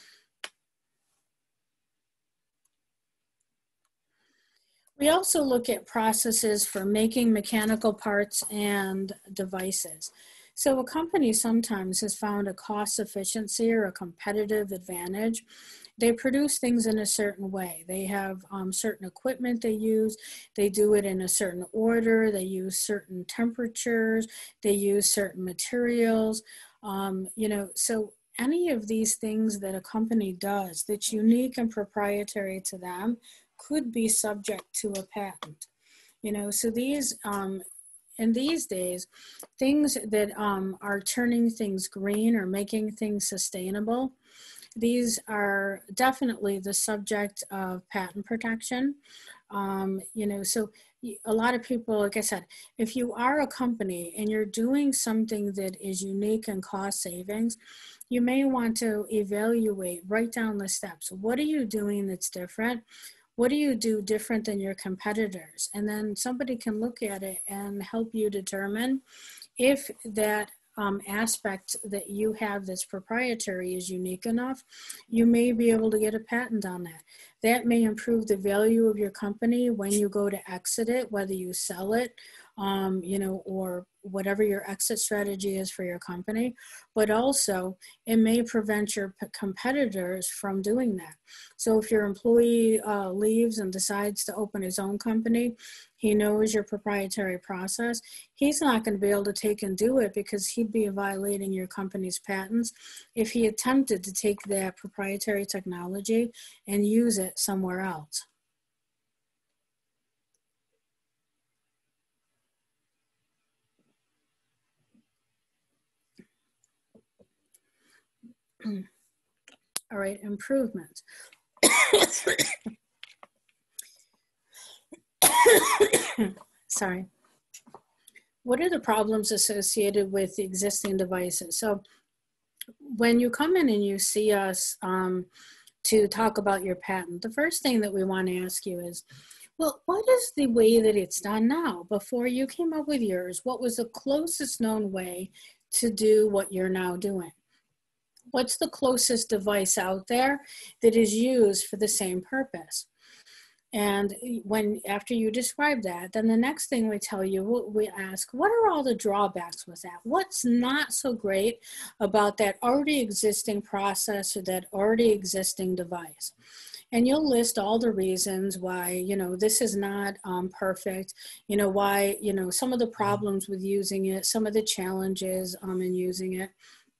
We also look at processes for making mechanical parts and devices. So a company sometimes has found a cost efficiency or a competitive advantage. They produce things in a certain way. They have um, certain equipment they use. They do it in a certain order. They use certain temperatures. They use certain materials. Um, you know, so any of these things that a company does that's unique and proprietary to them could be subject to a patent. You know, so these, um, in these days, things that um, are turning things green or making things sustainable, these are definitely the subject of patent protection. Um, you know, so y- a lot of people, like I said, if you are a company and you're doing something that is unique and cost savings, you may want to evaluate, write down the steps. What are you doing that's different? What do you do different than your competitors? And then somebody can look at it and help you determine if that um, aspect that you have that's proprietary is unique enough. You may be able to get a patent on that. That may improve the value of your company when you go to exit it, whether you sell it, um, you know, or whatever your exit strategy is for your company. But also, it may prevent your p- competitors from doing that. So if your employee uh, leaves and decides to open his own company, he knows your proprietary process, he's not going to be able to take and do it because he'd be violating your company's patents if he attempted to take that proprietary technology and use it somewhere else. All right, improvements. Sorry. What are the problems associated with the existing devices? So when you come in and you see us um, to talk about your patent, the first thing that we want to ask you is, well, what is the way that it's done now? Before you came up with yours, what was the closest known way to do what you're now doing? What's the closest device out there that is used for the same purpose? And when, after you describe that, then the next thing we tell you, we ask, what are all the drawbacks with that? What's not so great about that already existing process or that already existing device? And you'll list all the reasons why, you know, this is not um, perfect, you know, why, you know, some of the problems with using it, some of the challenges um, in using it.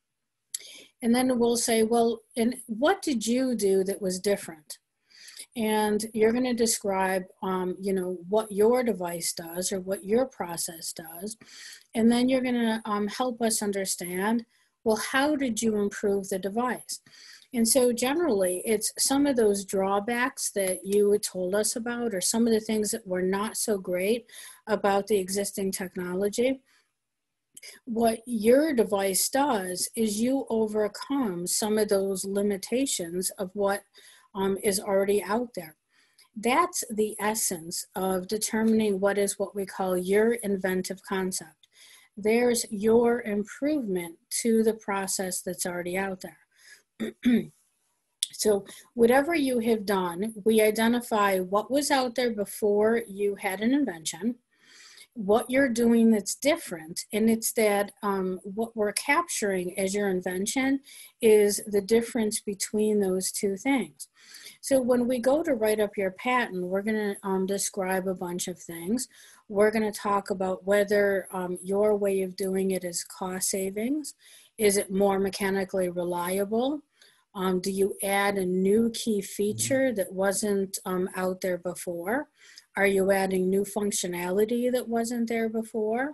And then we'll say, well, and what did you do that was different? And you're going to describe, um, you know, what your device does or what your process does. And then you're going to um, help us understand, well, how did you improve the device? And so generally, it's some of those drawbacks that you told us about or some of the things that were not so great about the existing technology. What your device does is you overcome some of those limitations of what um, is already out there. That's the essence of determining what is what we call your inventive concept. There's your improvement to the process that's already out there. So whatever you have done, we identify what was out there before you had an invention, what you're doing that's different, and it's that um, what we're capturing as your invention is the difference between those two things. So when we go to write up your patent, we're going to um, describe a bunch of things. We're going to talk about whether um, your way of doing it is cost savings. Is it more mechanically reliable? Um, do you add a new key feature that wasn't um, out there before? Are you adding new functionality that wasn't there before?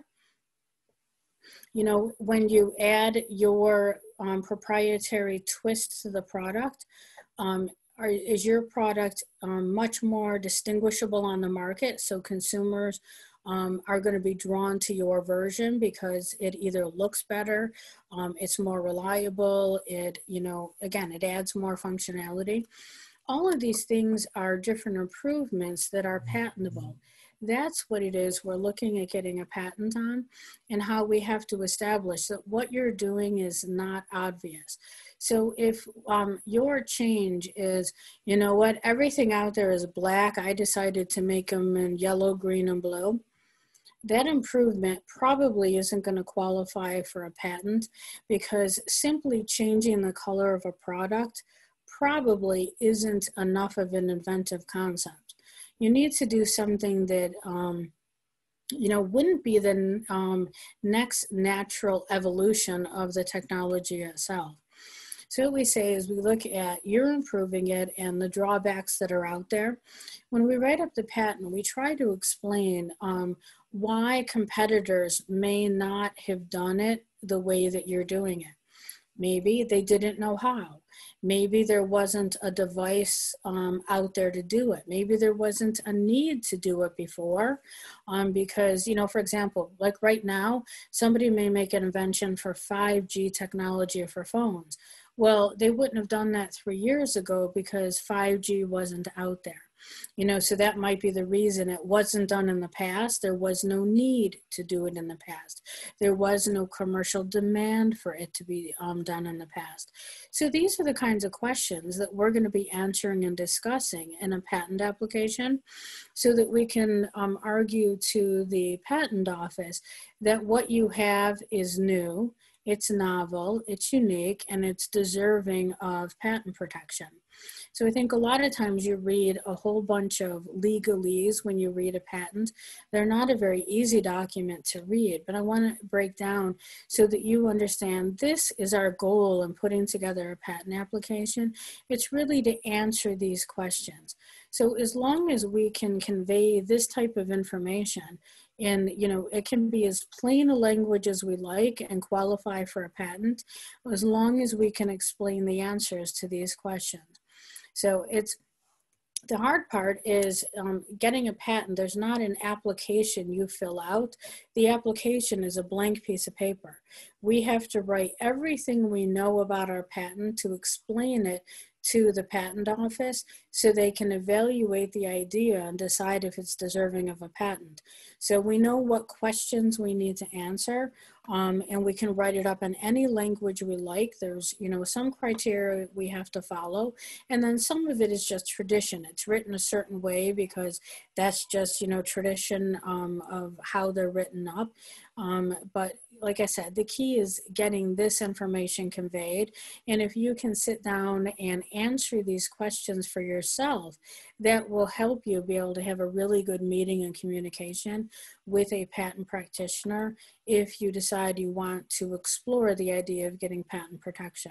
You know, when you add your um, proprietary twist to the product, um, are, is your product um, much more distinguishable on the market? So consumers um, are going to be drawn to your version because it either looks better, um, it's more reliable, it, you know, again, it adds more functionality. All of these things are different improvements that are patentable. That's what it is we're looking at getting a patent on, and how we have to establish that what you're doing is not obvious. So if um, your change is, you know what, everything out there is black, I decided to make them in yellow, green, and blue, that improvement probably isn't going to qualify for a patent, because simply changing the color of a product probably isn't enough of an inventive concept. You need to do something that, um, you know, wouldn't be the um, next natural evolution of the technology itself. So what we say is we look at you're improving it and the drawbacks that are out there. When we write up the patent, we try to explain um, why competitors may not have done it the way that you're doing it. Maybe they didn't know how. Maybe there wasn't a device um, out there to do it. Maybe there wasn't a need to do it before um, because, you know, for example, like right now, somebody may make an invention for five G technology for phones. Well, they wouldn't have done that three years ago because five G wasn't out there. You know, so that might be the reason it wasn't done in the past. There was no need to do it in the past. There was no commercial demand for it to be um, done in the past. So these are the kinds of questions that we're going to be answering and discussing in a patent application so that we can um, argue to the patent office that what you have is new, it's novel, it's unique, and it's deserving of patent protection. So I think a lot of times you read a whole bunch of legalese when you read a patent. They're not a very easy document to read, but I want to break down so that you understand this is our goal in putting together a patent application. It's really to answer these questions. So as long as we can convey this type of information, and you know, it can be as plain a language as we like and qualify for a patent, as long as we can explain the answers to these questions. So it's, the hard part is um, getting a patent. There's not an application you fill out. The application is a blank piece of paper. We have to write everything we know about our patent to explain it to the patent office so they can evaluate the idea and decide if it's deserving of a patent. So we know what questions we need to answer, um, and we can write it up in any language we like. There's, you know, some criteria we have to follow, and then some of it is just tradition. It's written a certain way because that's just, you know, tradition um, of how they're written up. Um, but like I said, the key is getting this information conveyed. And if you can sit down and answer these questions for yourself, that will help you be able to have a really good meeting and communication with a patent practitioner if you decide you want to explore the idea of getting patent protection.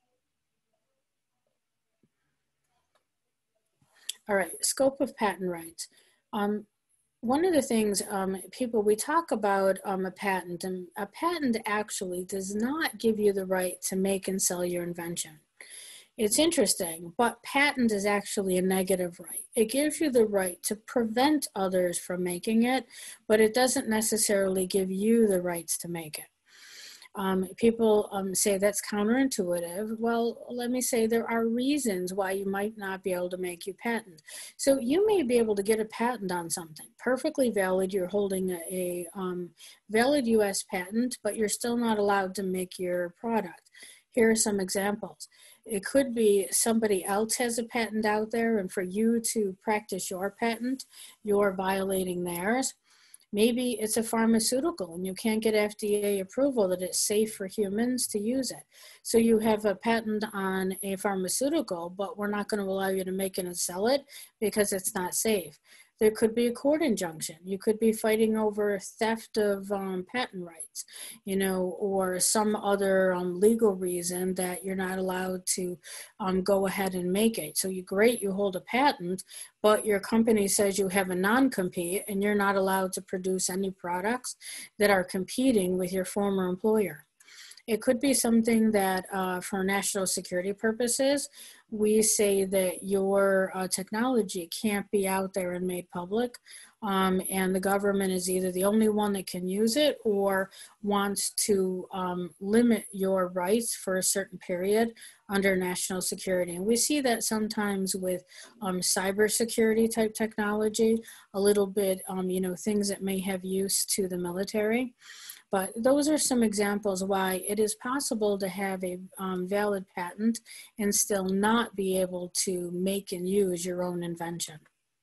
All right, scope of patent rights. Um, One of the things um, people, we talk about um, a patent, and a patent actually does not give you the right to make and sell your invention. It's interesting, but patent is actually a negative right. It gives you the right to prevent others from making it, but it doesn't necessarily give you the rights to make it. Um, people um, say that's counterintuitive. Well, let me say there are reasons why you might not be able to make your patent. So you may be able to get a patent on something, perfectly valid. You're holding a, a um, valid U S patent, but you're still not allowed to make your product. Here are some examples. It could be somebody else has a patent out there, and for you to practice your patent, you're violating theirs. Maybe it's a pharmaceutical and you can't get F D A approval that it's safe for humans to use it. So you have a patent on a pharmaceutical, but we're not going to allow you to make it and sell it because it's not safe. There could be a court injunction. You could be fighting over theft of um, patent rights, you know, or some other um, legal reason that you're not allowed to um, go ahead and make it. So you great, you hold a patent, but your company says you have a non-compete and you're not allowed to produce any products that are competing with your former employer. It could be something that uh, for national security purposes, we say that your uh, technology can't be out there and made public, um, and the government is either the only one that can use it or wants to um, limit your rights for a certain period under national security. And we see that sometimes with um, cybersecurity type technology, a little bit, um, you know, things that may have use to the military. But those are some examples why it is possible to have a um, valid patent and still not be able to make and use your own invention.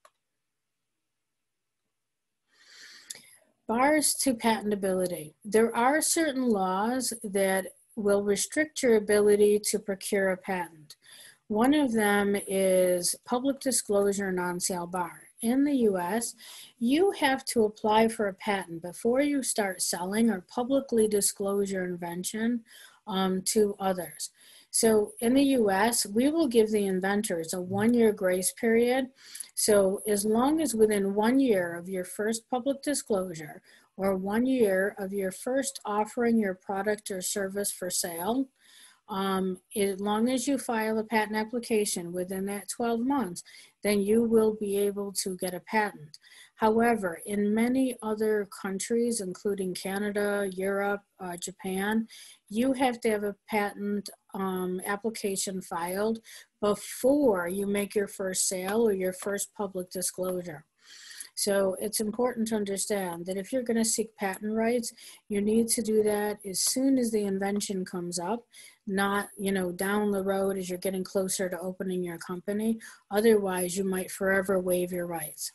Bars to patentability. There are certain laws that will restrict your ability to procure a patent. One of them is public disclosure non-sale bar. In the U S, you have to apply for a patent before you start selling or publicly disclose your invention um, to others. So in the U S, we will give the inventors a one-year grace period. So as long as within one year of your first public disclosure or one year of your first offering your product or service for sale, Um, as long as you file a patent application within that twelve months, then you will be able to get a patent. However, in many other countries, including Canada, Europe, uh, Japan, you have to have a patent um, application filed before you make your first sale or your first public disclosure. So it's important to understand that if you're going to seek patent rights, you need to do that as soon as the invention comes up, not, you know, down the road as you're getting closer to opening your company. Otherwise, you might forever waive your rights.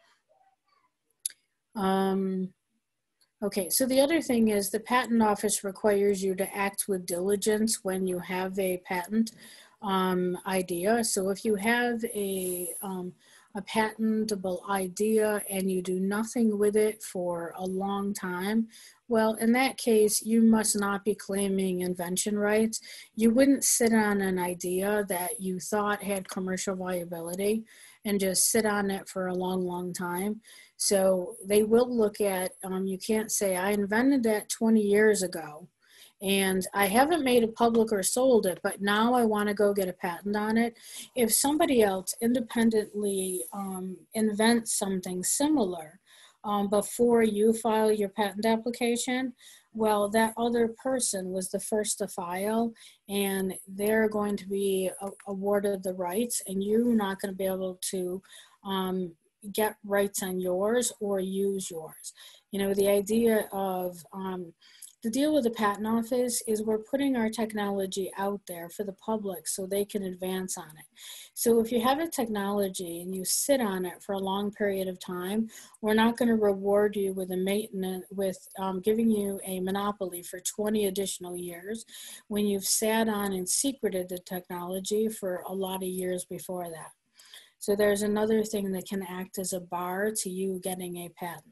Um, okay, so the other thing is the patent office requires you to act with diligence when you have a patent um, idea. So if you have a um, a patentable idea and you do nothing with it for a long time, well, in that case, you must not be claiming invention rights. You wouldn't sit on an idea that you thought had commercial viability and just sit on it for a long, long time. So they will look at, um, you can't say, I invented that twenty years ago and I haven't made it public or sold it, but now I want to go get a patent on it. If somebody else independently um, invents something similar um, before you file your patent application, well, that other person was the first to file and they're going to be awarded the rights and you're not going to be able to um, get rights on yours or use yours. You know, the idea of um, the deal with the patent office is we're putting our technology out there for the public so they can advance on it. So if you have a technology and you sit on it for a long period of time, we're not going to reward you with a maintenance, with um, giving you a monopoly for twenty additional years when you've sat on and secreted the technology for a lot of years before that. So there's another thing that can act as a bar to you getting a patent.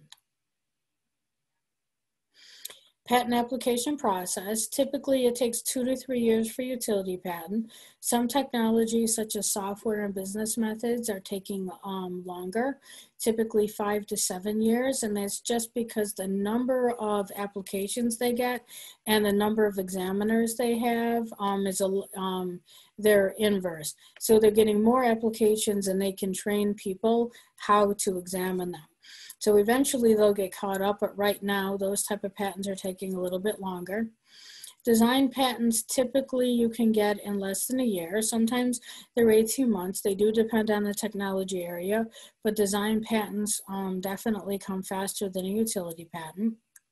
Patent application process. Typically, it takes two to three years for utility patent. Some technologies, such as software and business methods, are taking um, longer, typically five to seven years. And that's just because the number of applications they get and the number of examiners they have um, is a, um, they're inverse. So they're getting more applications and they can train people how to examine them. So eventually they'll get caught up, but right now those type of patents are taking a little bit longer. Design patents, typically you can get in less than a year. Sometimes they're eighteen months. They do depend on the technology area, but design patents um, definitely come faster than a utility patent.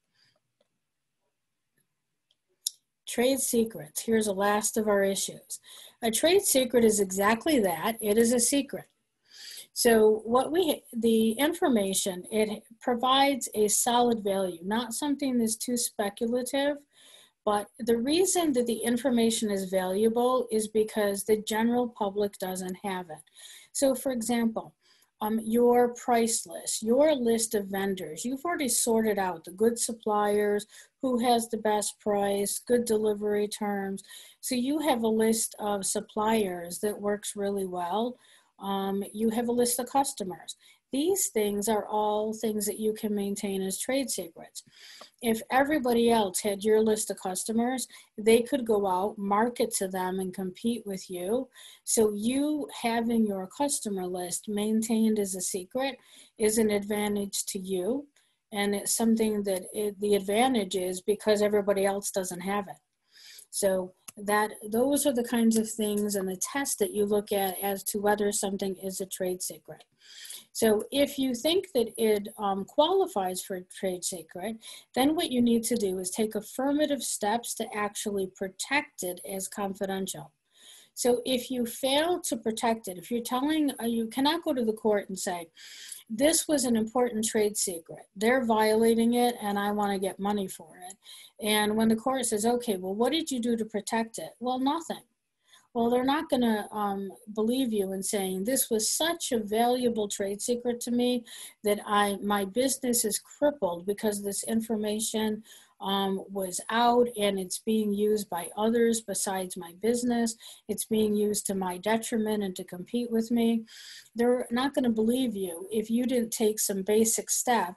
Trade secrets. Here's the last of our issues. A trade secret is exactly that. It is a secret. So what we, the information, it provides a solid value, not something that's too speculative, but the reason that the information is valuable is because the general public doesn't have it. So for example, um, your price list, your list of vendors, you've already sorted out the good suppliers, who has the best price, good delivery terms. So you have a list of suppliers that works really well. Um, you have a list of customers. These things are all things that you can maintain as trade secrets. If everybody else had your list of customers, they could go out, market to them, and compete with you. So you having your customer list maintained as a secret is an advantage to you. And it's something that it, the advantage is because everybody else doesn't have it. So that those are the kinds of things and the tests that you look at as to whether something is a trade secret. So if you think that it um, qualifies for a trade secret, then what you need to do is take affirmative steps to actually protect it as confidential. So if you fail to protect it, if you're telling, uh, you cannot go to the court and say, this was an important trade secret. They're violating it and I want to get money for it. And when the court says, okay, well, what did you do to protect it? Well, nothing. Well, they're not going to um, believe you in saying this was such a valuable trade secret to me that I my business is crippled because this information um, was out and it's being used by others besides my business. It's being used to my detriment and to compete with me. They're not going to believe you if you didn't take some basic steps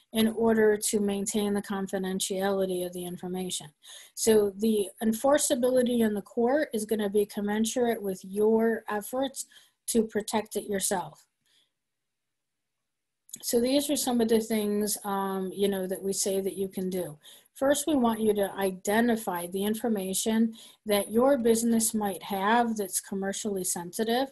in order to maintain the confidentiality of the information. So the enforceability in the court is going to be commensurate with your efforts to protect it yourself. So these are some of the things, um, you know, that we say that you can do. First, we want you to identify the information that your business might have that's commercially sensitive.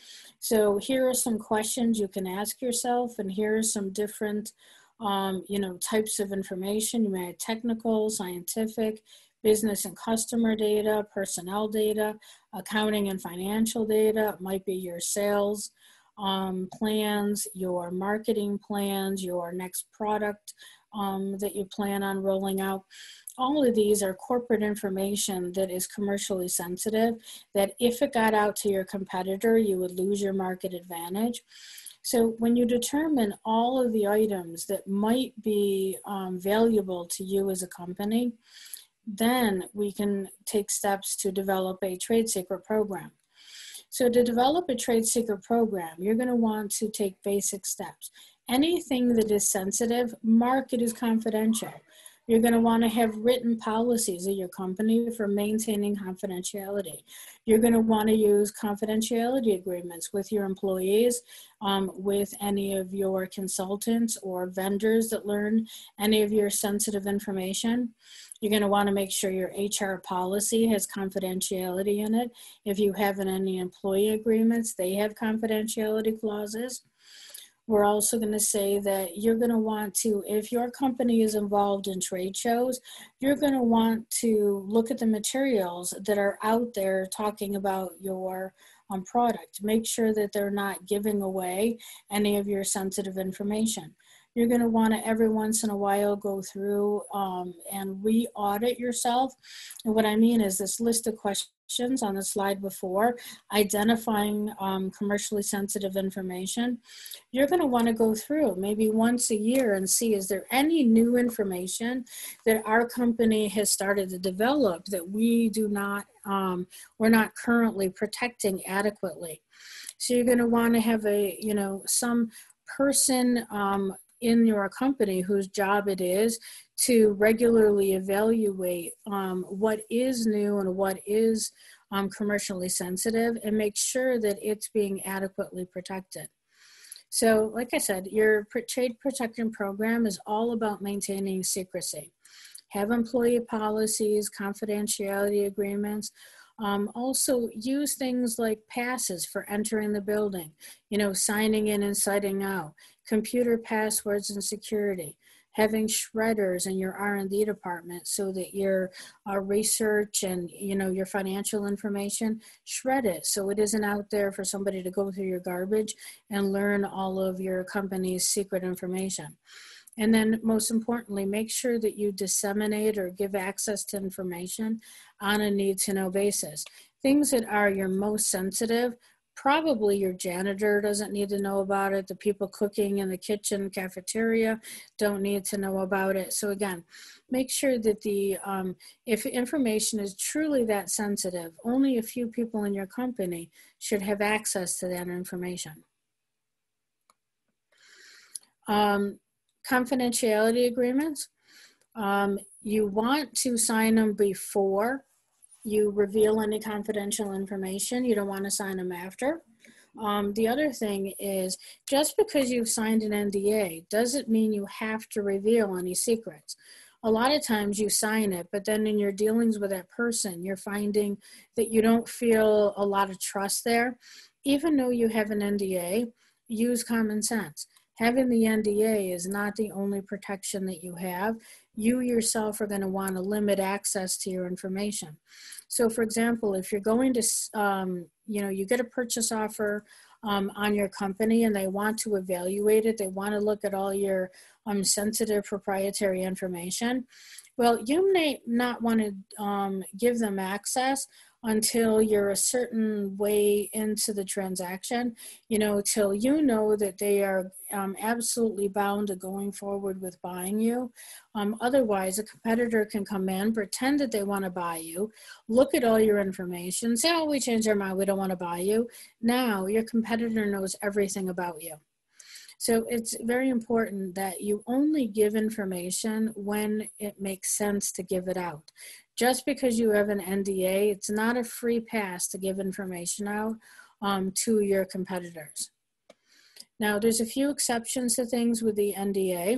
So here are some questions you can ask yourself, and here are some different, um, you know, types of information. You may have technical, scientific, business and customer data, personnel data, accounting and financial data. It might be your sales um, plans, your marketing plans, your next product um, that you plan on rolling out. All of these are corporate information that is commercially sensitive, that if it got out to your competitor, you would lose your market advantage. So when you determine all of the items that might be um, valuable to you as a company, then we can take steps to develop a trade secret program. So to develop a trade secret program, you're going to want to take basic steps. Anything that is sensitive, mark it as confidential. You're going to want to have written policies at your company for maintaining confidentiality. You're going to want to use confidentiality agreements with your employees, um, with any of your consultants or vendors that learn any of your sensitive information. You're going to want to make sure your H R policy has confidentiality in it. If you have any employee agreements, they have confidentiality clauses. We're also going to say that you're going to want to, if your company is involved in trade shows, you're going to want to look at the materials that are out there talking about your um, product. Make sure that they're not giving away any of your sensitive information. You're going to want to every once in a while go through um, and re-audit yourself. And what I mean is this list of questions on the slide before, identifying um, commercially sensitive information. You're going to want to go through maybe once a year and see, is there any new information that our company has started to develop that we do not, um, we're not currently protecting adequately. So you're going to want to have a, you know, some person um, in your company whose job it is to regularly evaluate um, what is new and what is um, commercially sensitive, and make sure that it's being adequately protected. So like I said, your trade protection program is all about maintaining secrecy. Have employee policies, confidentiality agreements. Um, also use things like passes for entering the building, you know, signing in and signing out, computer passwords and security, having shredders in your R and D department so that your uh, research and, you know, your financial information, shred it so it isn't out there for somebody to go through your garbage and learn all of your company's secret information. And then most importantly, make sure that you disseminate or give access to information on a need-to-know basis. Things that are your most sensitive, probably your janitor doesn't need to know about it. The people cooking in the kitchen, cafeteria don't need to know about it. So again, make sure that the, um, if information is truly that sensitive, only a few people in your company should have access to that information. Um, confidentiality agreements, um, you want to sign them before you reveal any confidential information. You don't want to sign them after. Um, the other thing is, just because you've signed an N D A doesn't mean you have to reveal any secrets. A lot of times you sign it, but then in your dealings with that person, you're finding that you don't feel a lot of trust there. Even though you have an N D A, use common sense. Having the N D A is not the only protection that you have. You yourself are going to want to limit access to your information. So for example, if you're going to, um, you know, you get a purchase offer um, on your company and they want to evaluate it, they want to look at all your um, sensitive proprietary information. Well, you may not want to um, give them access until you're a certain way into the transaction, you know, till you know that they are um, absolutely bound to going forward with buying you. Um, otherwise, a competitor can come in, pretend that they want to buy you, look at all your information, say, oh, we changed our mind, we don't want to buy you. Now your competitor knows everything about you. So it's very important that you only give information when it makes sense to give it out. Just because you have an N D A, it's not a free pass to give information out um, to your competitors. Now, there's a few exceptions to things with the N D A.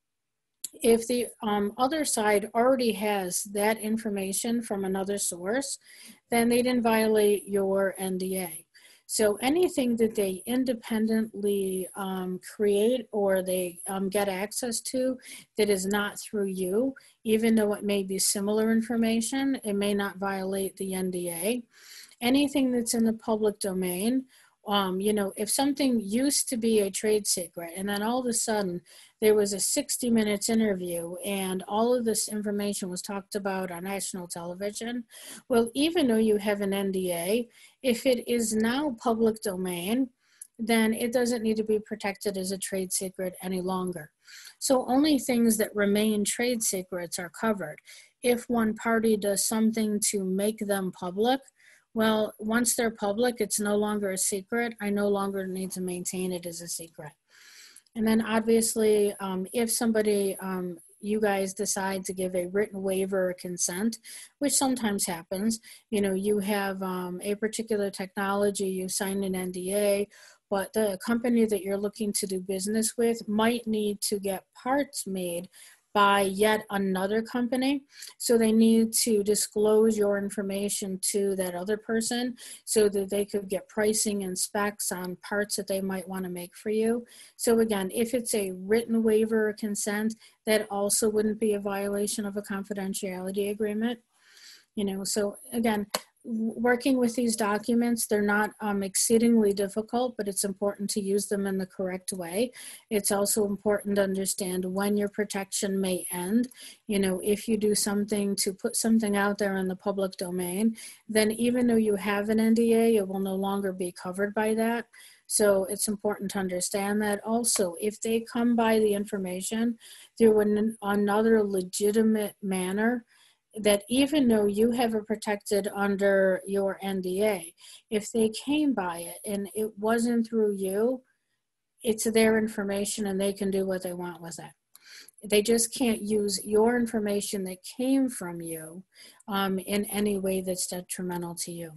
If the um, other side already has that information from another source, then they didn't violate your N D A. So anything that they independently um, create or they um, get access to that is not through you, even though it may be similar information, it may not violate the N D A. Anything that's in the public domain, um, you know, if something used to be a trade secret and then all of a sudden there was a sixty minutes interview and all of this information was talked about on national television, well, even though you have an N D A, if it is now public domain, then it doesn't need to be protected as a trade secret any longer. So only things that remain trade secrets are covered. If one party does something to make them public, well, once they're public, it's no longer a secret. I no longer need to maintain it as a secret. And then obviously, um, if somebody, um, you guys decide to give a written waiver or consent, which sometimes happens, you know, you have um, a particular technology, you sign an N D A, but the company that you're looking to do business with might need to get parts made by yet another company. So they need to disclose your information to that other person so that they could get pricing and specs on parts that they might want to make for you. So again, if it's a written waiver or consent, that also wouldn't be a violation of a confidentiality agreement. You know, so again, working with these documents, they're not um, exceedingly difficult, but it's important to use them in the correct way. It's also important to understand when your protection may end. You know, if you do something to put something out there in the public domain, then even though you have an N D A, it will no longer be covered by that. So it's important to understand that. Also, if they come by the information through an, another legitimate manner, that even though you have it protected under your N D A, if they came by it and it wasn't through you, it's their information and they can do what they want with it. They just can't use your information that came from you um, in any way that's detrimental to you.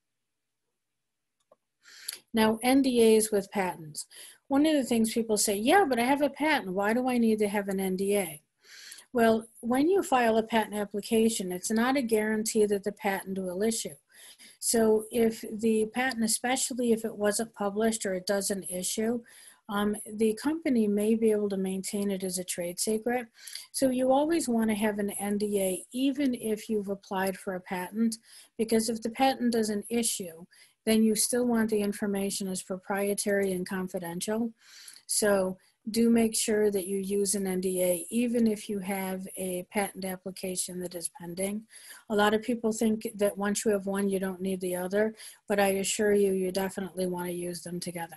Now, N D As with patents. One of the things people say, yeah, but I have a patent. Why do I need to have an N D A? Well, when you file a patent application, it's not a guarantee that the patent will issue. So if the patent, especially if it wasn't published or it doesn't issue, um, the company may be able to maintain it as a trade secret. So you always want to have an N D A even if you've applied for a patent, because if the patent doesn't issue, then you still want the information as proprietary and confidential. So do make sure that you use an N D A, even if you have a patent application that is pending. A lot of people think that once you have one, you don't need the other, but I assure you, you definitely want to use them together.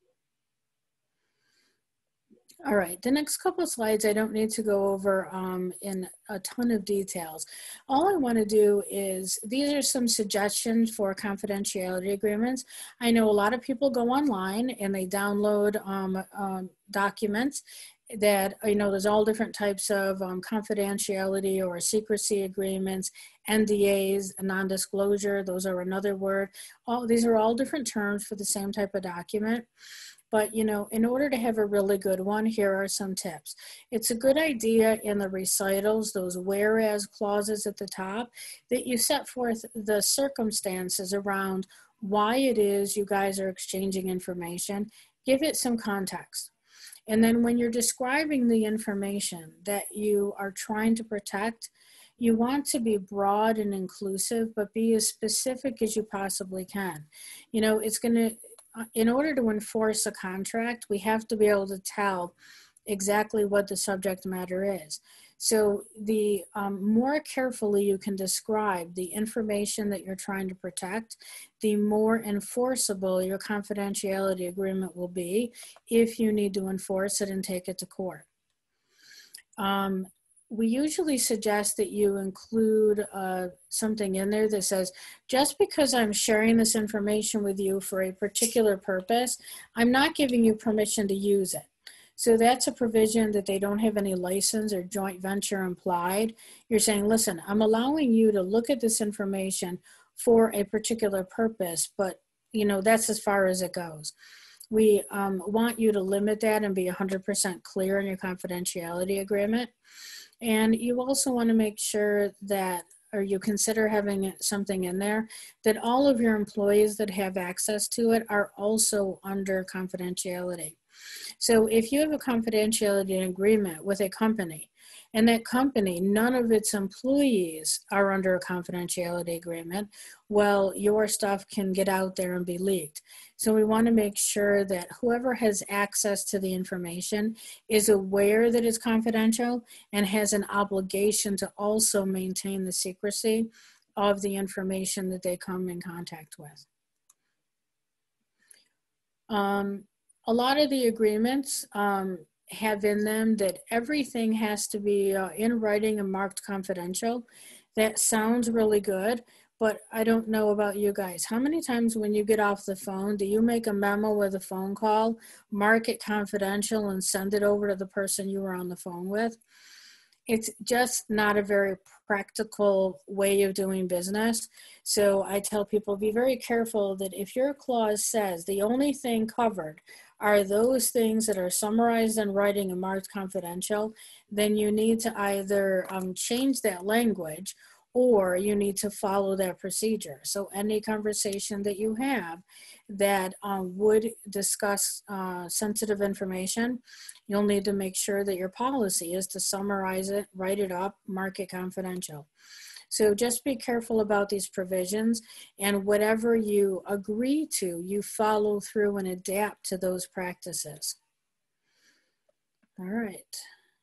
All right, the next couple of slides I don't need to go over um, in a ton of details. All I want to do is, these are some suggestions for confidentiality agreements. I know a lot of people go online and they download um, um, documents that, you know, there's all different types of um, confidentiality or secrecy agreements, N D As, non-disclosure, those are another word. All, these are all different terms for the same type of document. But, you know, in order to have a really good one, here are some tips. It's a good idea in the recitals, those whereas clauses at the top, that you set forth the circumstances around why it is you guys are exchanging information. Give it some context. And then when you're describing the information that you are trying to protect, you want to be broad and inclusive, but be as specific as you possibly can. You know, it's going to, in order to enforce a contract, we have to be able to tell exactly what the subject matter is. So the um, more carefully you can describe the information that you're trying to protect, the more enforceable your confidentiality agreement will be if you need to enforce it and take it to court. Um, we usually suggest that you include uh, something in there that says, just because I'm sharing this information with you for a particular purpose, I'm not giving you permission to use it. So that's a provision that they don't have any license or joint venture implied. You're saying, listen, I'm allowing you to look at this information for a particular purpose, but you know, that's as far as it goes. We um, want you to limit that and be one hundred percent clear in your confidentiality agreement. And you also want to make sure that, or you consider having something in there, that all of your employees that have access to it are also under confidentiality. So if you have a confidentiality agreement with a company, and that company, none of its employees are under a confidentiality agreement, well, your stuff can get out there and be leaked. So we want to make sure that whoever has access to the information is aware that it's confidential and has an obligation to also maintain the secrecy of the information that they come in contact with. Um, a lot of the agreements um, have in them that everything has to be uh, in writing and marked confidential. That sounds really good, but I don't know about you guys. How many times when you get off the phone, do you make a memo with a phone call, mark it confidential, and send it over to the person you were on the phone with? It's just not a very practical way of doing business. So I tell people, be very careful that if your clause says the only thing covered are those things that are summarized in writing and marked confidential, then you need to either um, change that language or you need to follow that procedure. So any conversation that you have that um, would discuss uh, sensitive information, you'll need to make sure that your policy is to summarize it, write it up, mark it confidential. So just be careful about these provisions, and whatever you agree to, you follow through and adapt to those practices. All right.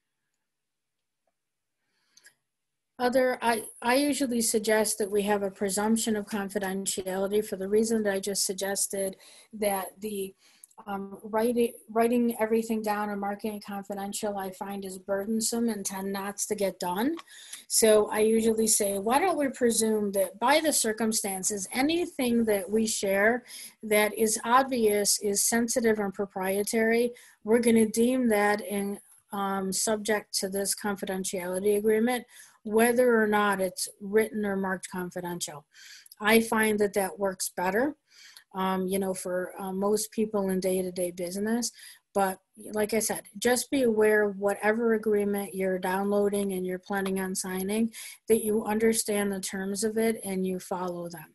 Other, I, I usually suggest that we have a presumption of confidentiality for the reason that I just suggested, that the um, writing, writing everything down and marking it confidential I find is burdensome and tend not to get done. So I usually say, why don't we presume that by the circumstances, anything that we share that is obvious, is sensitive and proprietary, we're going to deem that in um, subject to this confidentiality agreement, whether or not it's written or marked confidential. I find that that works better, um, you know, for uh, most people in day-to-day business. But like I said, just be aware of whatever agreement you're downloading and you're planning on signing, that you understand the terms of it and you follow them.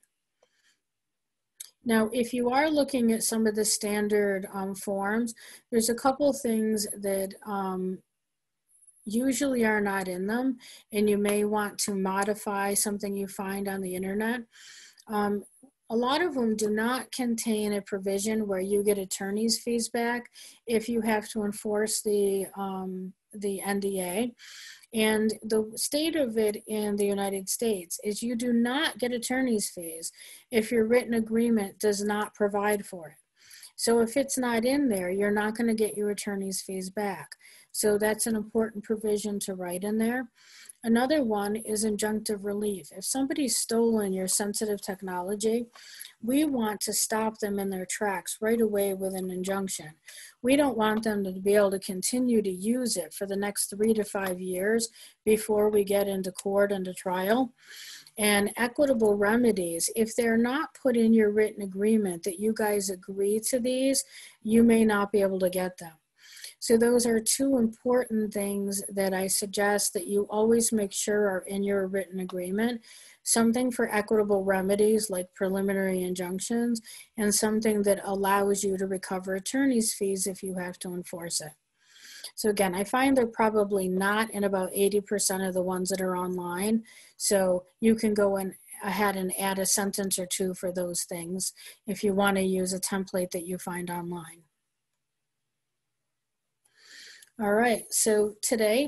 Now, if you are looking at some of the standard um, forms, there's a couple things that um, usually are not in them, and you may want to modify something you find on the internet. Um, a lot of them do not contain a provision where you get attorney's fees back if you have to enforce the, um, the N D A. And the state of it in the United States is you do not get attorney's fees if your written agreement does not provide for it. So if it's not in there, you're not going to get your attorney's fees back. So that's an important provision to write in there. Another one is injunctive relief. If somebody's stolen your sensitive technology, we want to stop them in their tracks right away with an injunction. We don't want them to be able to continue to use it for the next three to five years before we get into court and to trial. And equitable remedies, if they're not put in your written agreement that you guys agree to these, you may not be able to get them. So those are two important things that I suggest that you always make sure are in your written agreement. Something for equitable remedies like preliminary injunctions, and something that allows you to recover attorney's fees if you have to enforce it. So again, I find they're probably not in about eighty percent of the ones that are online. So you can go in ahead and add a sentence or two for those things if you want to use a template that you find online. All right, so today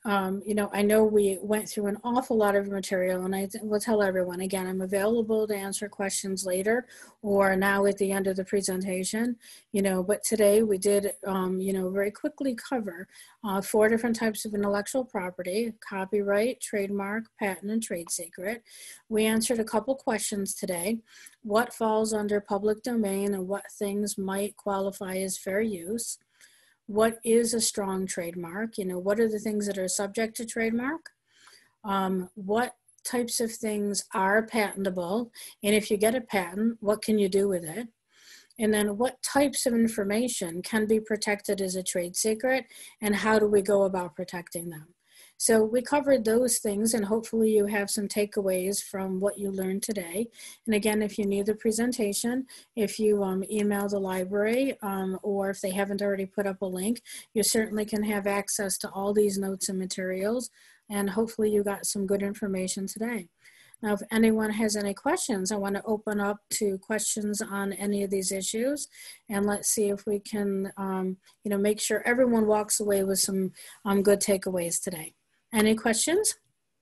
Um, you know, I know we went through an awful lot of material, and I will tell everyone again, I'm available to answer questions later or now at the end of the presentation, you know, but today we did, um, you know, very quickly cover uh, four different types of intellectual property: copyright, trademark, patent, and trade secret. We answered a couple questions today. What falls under public domain and what things might qualify as fair use? What is a strong trademark? You know, what are the things that are subject to trademark? Um, what types of things are patentable? And if you get a patent, what can you do with it? And then what types of information can be protected as a trade secret, and how do we go about protecting them? So we covered those things, and hopefully you have some takeaways from what you learned today. And again, if you need the presentation, if you um, email the library, um, or if they haven't already put up a link, you certainly can have access to all these notes and materials. And hopefully you got some good information today. Now, if anyone has any questions, I want to open up to questions on any of these issues, and let's see if we can, um, you know, make sure everyone walks away with some um, good takeaways today. Any questions?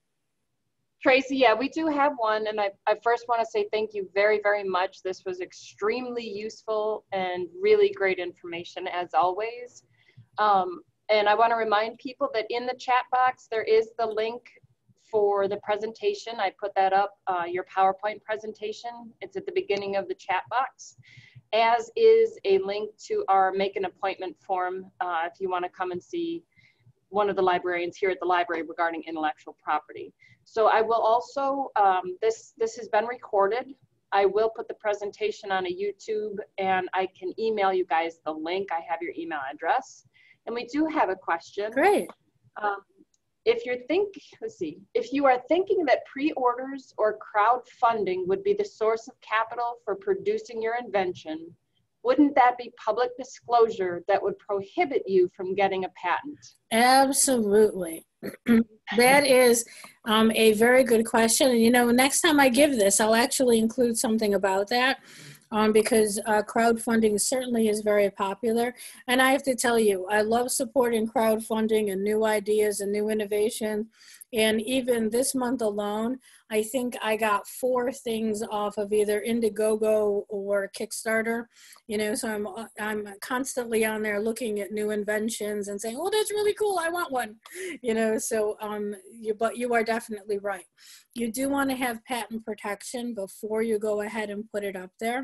Tracy, yeah, we do have one. And I, I first want to say thank you very, very much. This was extremely useful and really great information as always. Um, and I want to remind people that in the chat box, there is the link for the presentation. I put that up, uh, your PowerPoint presentation. It's at the beginning of the chat box, as is a link to our make an appointment form uh, if you want to come and see one of the librarians here at the library regarding intellectual property. So I will also, um, this, this has been recorded. I will put the presentation on a YouTube, and I can email you guys the link. I have your email address. And we do have a question. Great. Um, if you're think, let's see, if you are thinking that pre-orders or crowdfunding would be the source of capital for producing your invention, wouldn't that be public disclosure that would prohibit you from getting a patent? Absolutely. That is um, a very good question. And, you know, next time I give this, I'll actually include something about that. Um, because uh, crowdfunding certainly is very popular. And I have to tell you, I love supporting crowdfunding and new ideas and new innovation. And even this month alone, I think I got four things off of either Indiegogo or Kickstarter. You know, so I'm, I'm constantly on there looking at new inventions and saying, oh, that's really cool, I want one. You know, so, um, you, but you are definitely right. You do want to have patent protection before you go ahead and put it up there.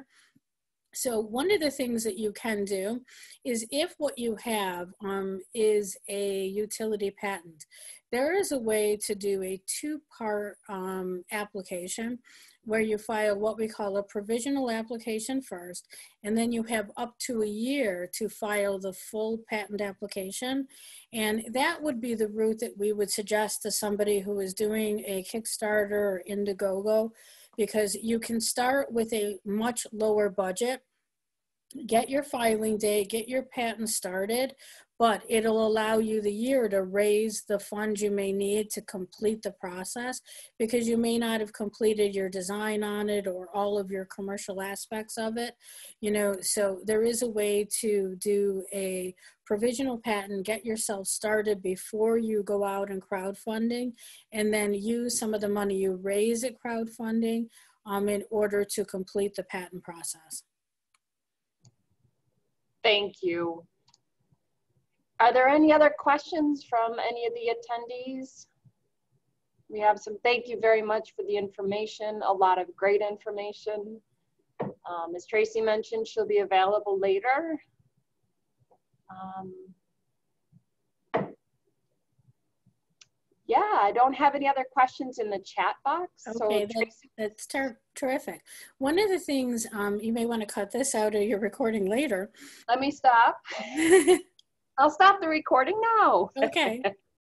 So one of the things that you can do is, if what you have um, is a utility patent, there is a way to do a two-part um, application where you file what we call a provisional application first, and then you have up to a year to file the full patent application. And that would be the route that we would suggest to somebody who is doing a Kickstarter or Indiegogo, because you can start with a much lower budget, get your filing date, get your patent started, but it'll allow you the year to raise the funds you may need to complete the process, because you may not have completed your design on it or all of your commercial aspects of it. You know, so there is a way to do a provisional patent, get yourself started before you go out and crowdfunding, and then use some of the money you raise at crowdfunding um, in order to complete the patent process. Thank you. Are there any other questions from any of the attendees? We have some. Thank you very much for the information, a lot of great information. Um, as Tracy mentioned, she'll be available later. Um, yeah, I don't have any other questions in the chat box. Okay, so that's, that's ter terrific. One of the things, um, you may want to cut this out or you're recording later. Let me stop. I'll stop the recording now. Okay.